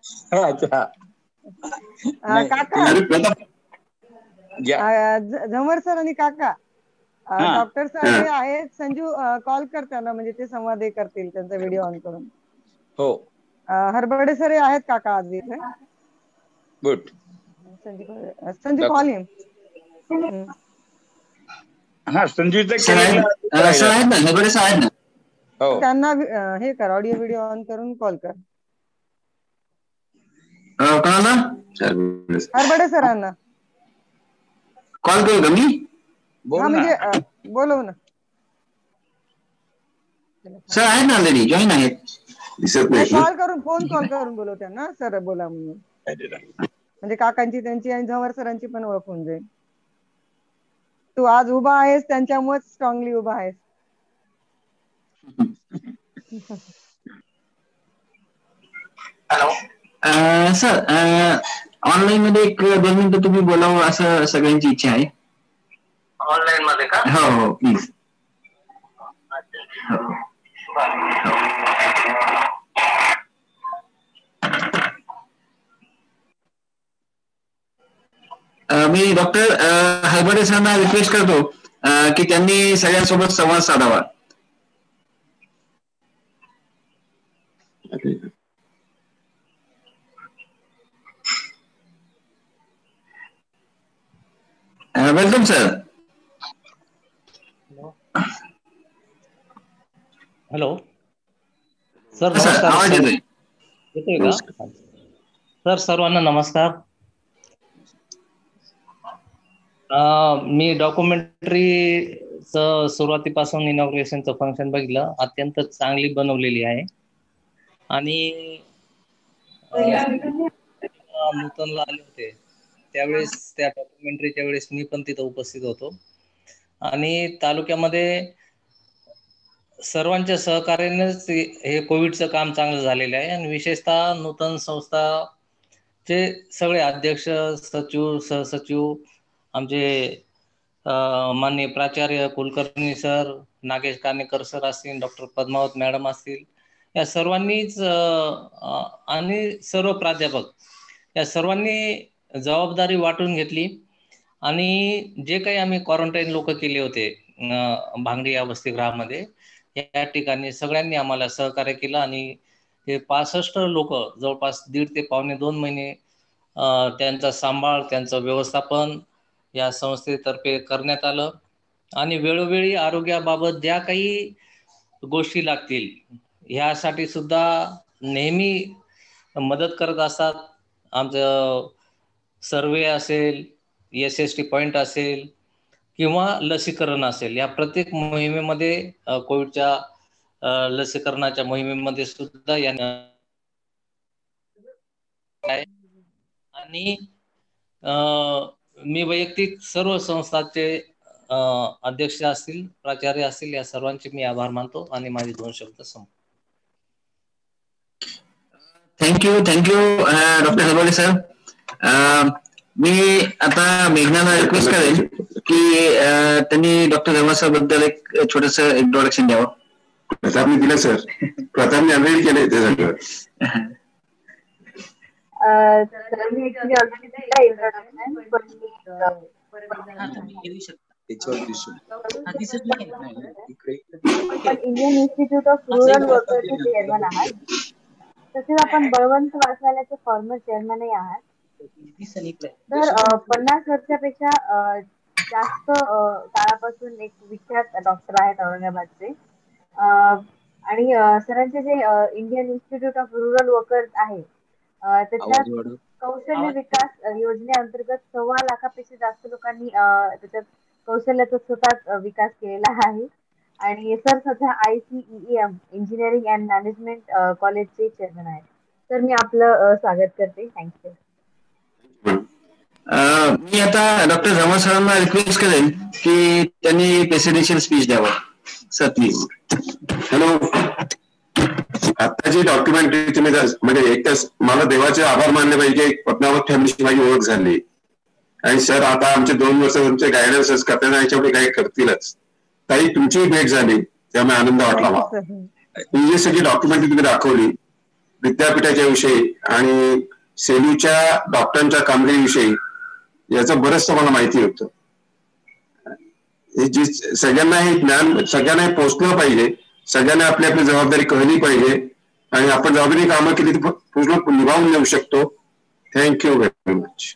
झंवर सर आणि काका, डॉक्टर सर जे आहेत संजू कॉल कर त्यांना, म्हणजे ते संवाद करतील त्यांचा व्हिडिओ ऑन करून. हो. हरबडे सर आहेत काका आज इथे. गुड. Sanju call him. त्यांना हे कर, ऑडिओ व्हिडिओ ऑन करून कॉल कर. हरबडे सरांना कॉल करू का मी? म्हणजे बोलव ना सर. आहेत ना ऑलरेडी जॉईन आहेत. दिसत नाही. कॉल करून फोन कॉल करून बोलव त्यांना, सर बोला म्हणून, म्हणजे काकांची त्यांची आणि झंवर सरांची पण ओळख होऊन जाईल. तू आज उभा आहेस त्यांच्यामुळेच स्ट्रॉंगली उभा आहेस. हॅलो सर, ऑनलाईन मध्ये एक 2 मिनिटं तुम्ही बोलावं असं सगळ्यांची इच्छा आहे. ऑनलाईन मध्ये का? हो हो प्लीज. मी डॉक्टर हरबडे सरांना रिक्वेस्ट करतो की त्यांनी सगळ्यांसोबत संवाद साधावा. Welcome sir. Hello. Sir sir नमस्कार. आवाज येतोय. येतोय का? सर सर्वांना नमस्कार. मी डॉक्युमेंटरीचं सुरुवातीपासून इनॉग्रेशनचं फंक्शन बघितलं. अत्यंत चांगली बनवलेली आहे. आणि नूतनला आले होते त्यावेळेस, त्या डॉक्युमेंटरीच्या वेळेस मी पण तिथं उपस्थित होतो. आणि तालुक्यामध्ये सर्वांच्या सहकार्यानेच हे कोविडचं काम चांगलं झालेलं आहे. आणि विशेषतः नूतन संस्थाचे सगळे अध्यक्ष, सचिव, सहसचिव, आमचे माननीय प्राचार्य कुलकर्णी सर, नागेश कानेकर सर असतील, डॉक्टर पद्मावत मॅडम असतील, या सर्वांनीच आणि सर्व प्राध्यापक या सर्वांनी जबाबदारी वाटून घेतली. आणि जे काही आम्ही क्वारंटाईन लोक केले होते भांगडी या वसतिगृहामध्ये, या ठिकाणी सगळ्यांनी आम्हाला सहकार्य केलं. आणि हे 65 लोक जवळपास 1.5 ते पावणे 2 महिने त्यांचा सांभाळ, त्यांचं व्यवस्थापन या संस्थेतर्फे करण्यात आलं. आणि वेळोवेळी आरोग्याबाबत ज्या काही गोष्टी लागतील ह्यासाठी सुद्धा नेहमी मदत करत असतात. आमचं सर्वे असेल, SST पॉईंट असेल किंवा लसीकरण असेल, या प्रत्येक मोहिमेमध्ये कोविडच्या लसीकरणाच्या मोहिमेमध्ये सुद्धा आणि मी वैयक्तिक सर्व संस्थांचे अध्यक्ष असतील, प्राचार्य असतील, या सर्वांचे मी आभार मानतो आणि माझे 2 शब्द संपतो. Thank you doctor Halwale sir. मी आता मेघनाला रिक्वेस्ट करेन की त्यांनी डॉक्टर धर्मासर बद्दल एक छोटस इंट्रोडक्शन द्यावं. प्रतापने दिलं सर, प्रतापने ऑलरेडी केले ते सगळं. इंडियन इन्स्टिट्यूट ऑफ रुरल वर्करचे चेअरमन आहात. तसेच आपण बळवंत वाचनालयाचे फॉर्मर चेअरमनही आहात. तर 50 वर्षापेक्षा जास्त काळापासून एक विख्यात डॉक्टर आहेत औरंगाबादचे. आणि सरांचे जे Indian institute of rural workers आहे त्याच्यात कौशल्य विकास योजनेअंतर्गत 1.25 लाखापेक्षा जास्त लोकांनी त्याच्यात कौशल्याचा स्वतः विकास केलेला आहे. आणि सर सध्या ICEM इंजिनिअरिंग अँड मॅनेजमेंट कॉलेजचे चेअरमन आहेत. तर मी आपलं स्वागत करते. थँक्यू. मी आता डॉक्टर धर्मा सरांना रिक्वेस्ट करेन की त्यांनी प्रेसिडेन्शियल स्पीच द्यावं. Sir please. हॅलो, आताची डॉक्युमेंटरी तुम्ही म्हणजे एकच मला देवाचे आभार मानले पाहिजे. पद्मावत फॅमिलीची माझी ओळख झाली. आणि सर आता आमचे 2 वर्ष तुमचे गायडन्सच करताना याच्यापुढे काही करतीलच. ताई तुमची भेट झाली त्यामुळे आनंद वाटला मला. ही जी सगळी डॉक्युमेंटरी तुम्ही दाखवली विद्यापीठाच्या विषयी आणि सेलूच्या डॉक्टरांच्या कामगिरीविषयी, याचं बरंचसं मला माहिती होतं. जी सगळ्यांना हे ज्ञान सगळ्यांना हे पोचलं पाहिजे. सगळ्यांना आपली आपली जबाबदारी कळली पाहिजे आणि आपण जबाबदारी कामं केली तर पूर्ण निभावून नेऊ शकतो. Thank you very much.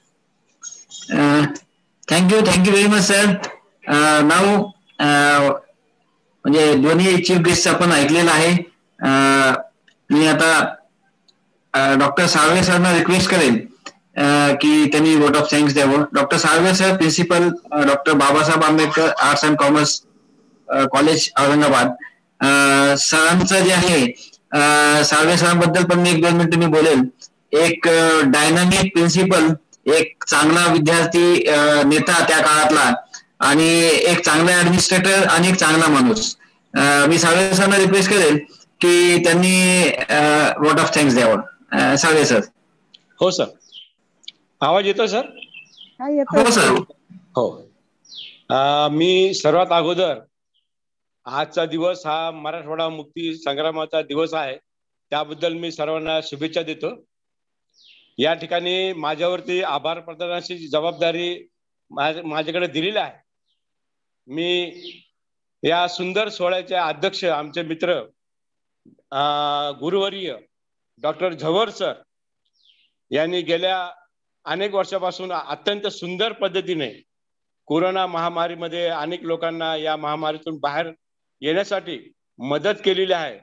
Thank you very much sir. नाव म्हणजे दोन्ही चीफ गेस्ट आपण ऐकलेलं आहे. मी आता डॉक्टर साळवे सरांना रिक्वेस्ट करेन की त्यांनी वोट ऑफ थँक्स द्यावं. Doctor Salve sir, principal doctor Babasaheb Ambedkar arts and commerce college Aurangabad. सरांचं जे आहे, साळवे सरांबद्दल पण मी 1-2 मिनिटं मी बोलेल. एक डायनामिक प्रिन्सिपल, एक चांगला विद्यार्थी नेता त्या काळातला, आणि एक चांगला ऍडमिनिस्ट्रेटर आणि एक चांगला माणूस. मी साळवे सरांना रिक्वेस्ट करेल की त्यांनी वोट ऑफ थँक्स द्यावं. साळवे सर. हो सर. आवाज येतो सर? हो सर. हो. मी सर्वात अगोदर आजचा दिवस हा मराठवाडा मुक्ती संग्रामाचा दिवस आहे, त्याबद्दल मी सर्वांना शुभेच्छा देतो. या ठिकाणी माझ्यावरती आभार प्रदर्शनाची जबाबदारी माझ्याकडे दिलेली आहे. मी या सुंदर सोहळ्याचे अध्यक्ष आमचे मित्र गुरुवर्य डॉक्टर झवर सर यांनी गेल्या अनेक वर्षापासून अत्यंत सुंदर पद्धतीने कोरोना महामारीमध्ये अनेक लोकांना या महामारीतून बाहेर येण्यासाठी मदत केलेली आहे.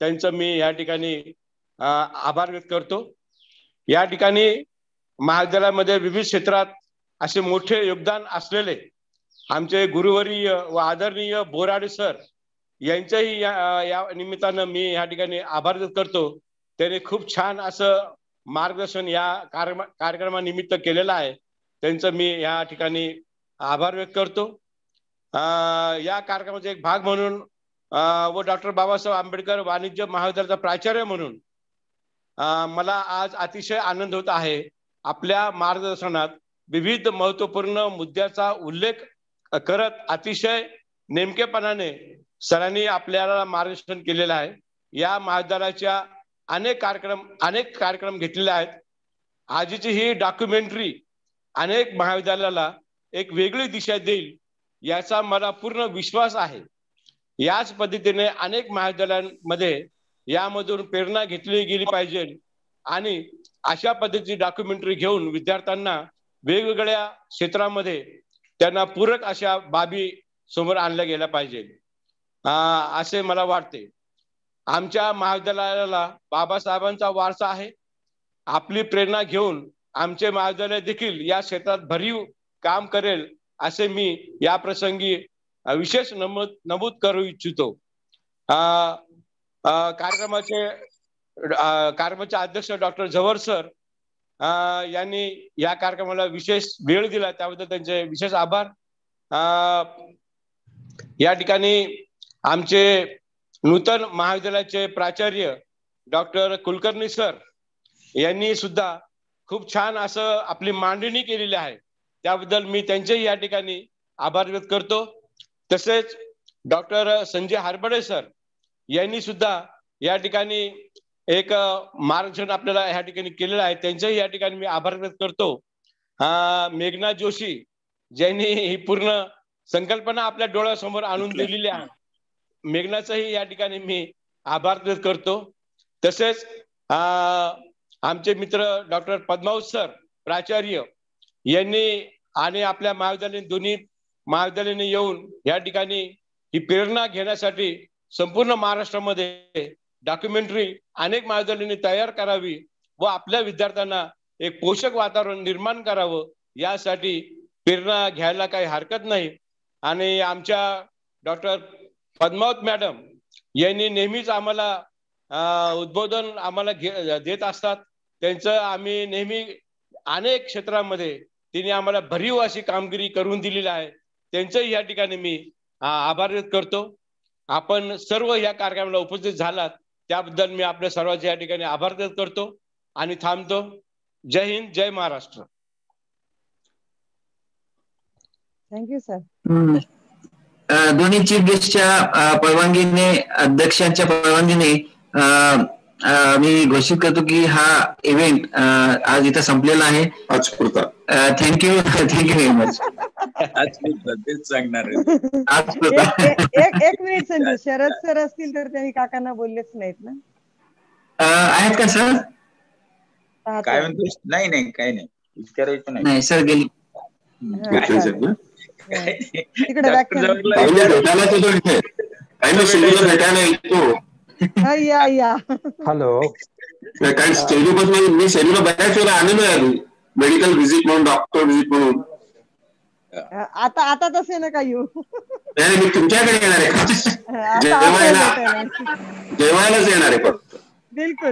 त्यांचं मी या ठिकाणी आभार व्यक्त करतो. या ठिकाणी महाविद्यालयामध्ये विविध क्षेत्रात असे मोठे योगदान असलेले आमचे गुरुवर्य व आदरणीय बोराडे सर यांच्याही या निमित्तानं मी या ठिकाणी आभार व्यक्त करतो. त्यांनी खूप छान असं मार्गदर्शन या कार्यक्रमानिमित्त केलेलं आहे. त्यांचं मी या ठिकाणी आभार व्यक्त करतो. या कार्यक्रमाचा एक भाग म्हणून व डॉक्टर बाबासाहेब आंबेडकर वाणिज्य महाविद्यालयाचा प्राचार्य म्हणून मला आज अतिशय आनंद होत आहे. आपल्या मार्गदर्शनात विविध महत्वपूर्ण मुद्द्याचा उल्लेख करत अतिशय नेमकेपणाने सरांनी आपल्याला मार्गदर्शन केलेलं आहे. या महाविद्यालयाच्या अनेक कार्यक्रम घेतलेले आहेत. आजची ही डॉक्युमेंटरी अनेक महाविद्यालयाला एक वेगळी दिशा देईल याचा मला पूर्ण विश्वास आहे. याच पद्धतीने अनेक महाविद्यालयांमध्ये यामधून प्रेरणा घेतली गेली पाहिजे आणि अशा पद्धतीची डॉक्युमेंटरी घेऊन विद्यार्थ्यांना वेगवेगळ्या क्षेत्रामध्ये त्यांना पूरक अशा बाबी समोर आणल्या गेल्या पाहिजे असे मला वाटते. आमच्या महाविद्यालयाला बाबासाहेबांचा वारसा आहे. आपली प्रेरणा घेऊन आमचे महाविद्यालय देखील या क्षेत्रात भरीव काम करेल असे मी या प्रसंगी विशेष नमूद करू इच्छितो. कार्यक्रमाचे अध्यक्ष डॉक्टर झवर सर यांनी या कार्यक्रमाला विशेष वेळ दिला त्याबद्दल त्यांचे विशेष आभार. या ठिकाणी आमचे नूतन महाविद्यालयाचे प्राचार्य डॉक्टर कुलकर्णी सर यांनी सुद्धा खूप छान असं आपली मांडणी केलेली आहे. त्याबद्दल मी त्यांचेही या ठिकाणी आभार व्यक्त करतो. तसेच डॉक्टर संजय हरबडे सर यांनी सुद्धा या ठिकाणी एक मार्गदर्शन आपल्याला या ठिकाणी केलेलं आहे. त्यांचेही या ठिकाणी मी आभार व्यक्त करतो. मेघना जोशी ज्यांनी ही पूर्ण संकल्पना आपल्या डोळ्यासमोर आणून दिलेली आहे. मेघनाचाही या ठिकाणी मी आभार व्यक्त करतो. तसेच आमचे मित्र डॉक्टर पद्मावत सर प्राचार्य यांनी आणि आपल्या महाविद्यालयाने दोन्ही महाविद्यालयाने येऊन या ठिकाणी ही प्रेरणा घेण्यासाठी संपूर्ण महाराष्ट्रामध्ये डॉक्युमेंटरी अनेक महाविद्यालयांनी तयार करावी व आपल्या विद्यार्थ्यांना एक पोषक वातावरण निर्माण करावं यासाठी प्रेरणा घ्यायला काही हरकत नाही. आणि आमच्या डॉक्टर पद्मावत मॅडम यांनी नेहमीच आम्हाला उद्बोधन आम्हाला देत असतात. त्यांचं आम्ही नेहमी अनेक क्षेत्रामध्ये तिने आम्हाला भरीव अशी कामगिरी करून दिलेली आहे. त्यांचंही या ठिकाणी मी आभार व्यक्त करतो. आपण सर्व या कार्यक्रमाला उपस्थित झालात त्याबद्दल मी आपल्या सर्वांचे या ठिकाणी आभार व्यक्त करतो आणि थांबतो. जय हिंद, जय महाराष्ट्र. Thank you sir. दोन्ही चीफ गेस्टच्या परवानगीने अध्यक्षांच्या परवानगीने मी घोषित करतो की हा इव्हेंट आज इथं संपलेला आहे. Thank you very much. तेच सांगणार एक मिनिट संजू, शरद सर असतील तर त्यांनी काकांना बोललेच नाहीत ना? आहेत का सर? काय म्हणतो? नाही काही नाही विचारायचं नाही सर. गेली तिकडे या. हॅलो. कारण सेलूपासून मी सेलूला बऱ्याच वेळा आलेलो आहे मेडिकल व्हिजिट म्हणून, डॉक्टर व्हिजिट म्हणून. आता तसे नका येऊ. नाही मी तुमच्याकडे येणार आहे. जेवायलाच येणार आहे फक्त. बिलकुल.